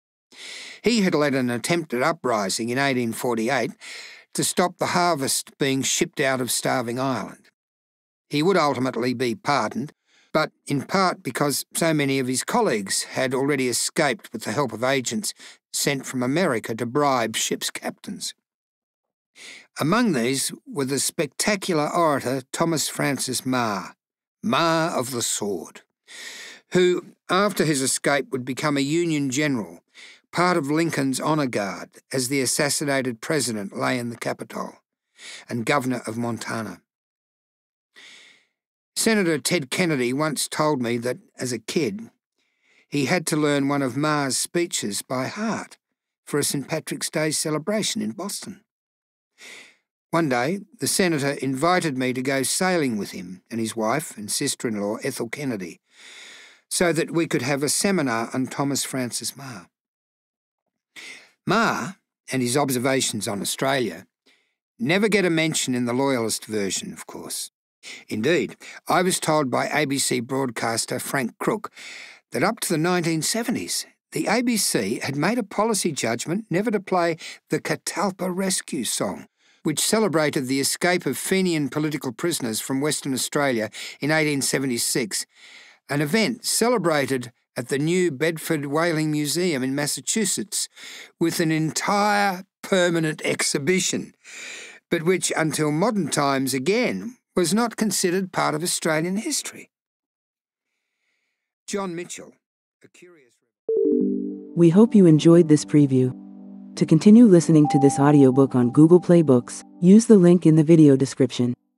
He had led an attempted uprising in eighteen forty-eight to stop the harvest being shipped out of starving Ireland. He would ultimately be pardoned, but in part because so many of his colleagues had already escaped with the help of agents sent from America to bribe ships' captains. Among these were the spectacular orator Thomas Francis Meagher, Meagher of the Sword, who, after his escape, would become a Union general, part of Lincoln's honour guard as the assassinated president lay in the Capitol, and governor of Montana. Senator Ted Kennedy once told me that, as a kid, he had to learn one of Meagher's speeches by heart for a Saint Patrick's Day celebration in Boston. One day, the senator invited me to go sailing with him and his wife and sister-in-law, Ethel Kennedy, so that we could have a seminar on Thomas Francis Meagher. Meagher, and his observations on Australia, never get a mention in the Loyalist version, of course. Indeed, I was told by A B C broadcaster Frank Crook that up to the nineteen seventies, the A B C had made a policy judgment never to play the Catalpa Rescue song, which celebrated the escape of Fenian political prisoners from Western Australia in eighteen seventy-six, an event celebrated at the New Bedford Whaling Museum in Massachusetts with an entire permanent exhibition, but which until modern times again was not considered part of Australian history. John Mitchell, a curious... We hope you enjoyed this preview. To continue listening to this audiobook on Google Play Books, use the link in the video description.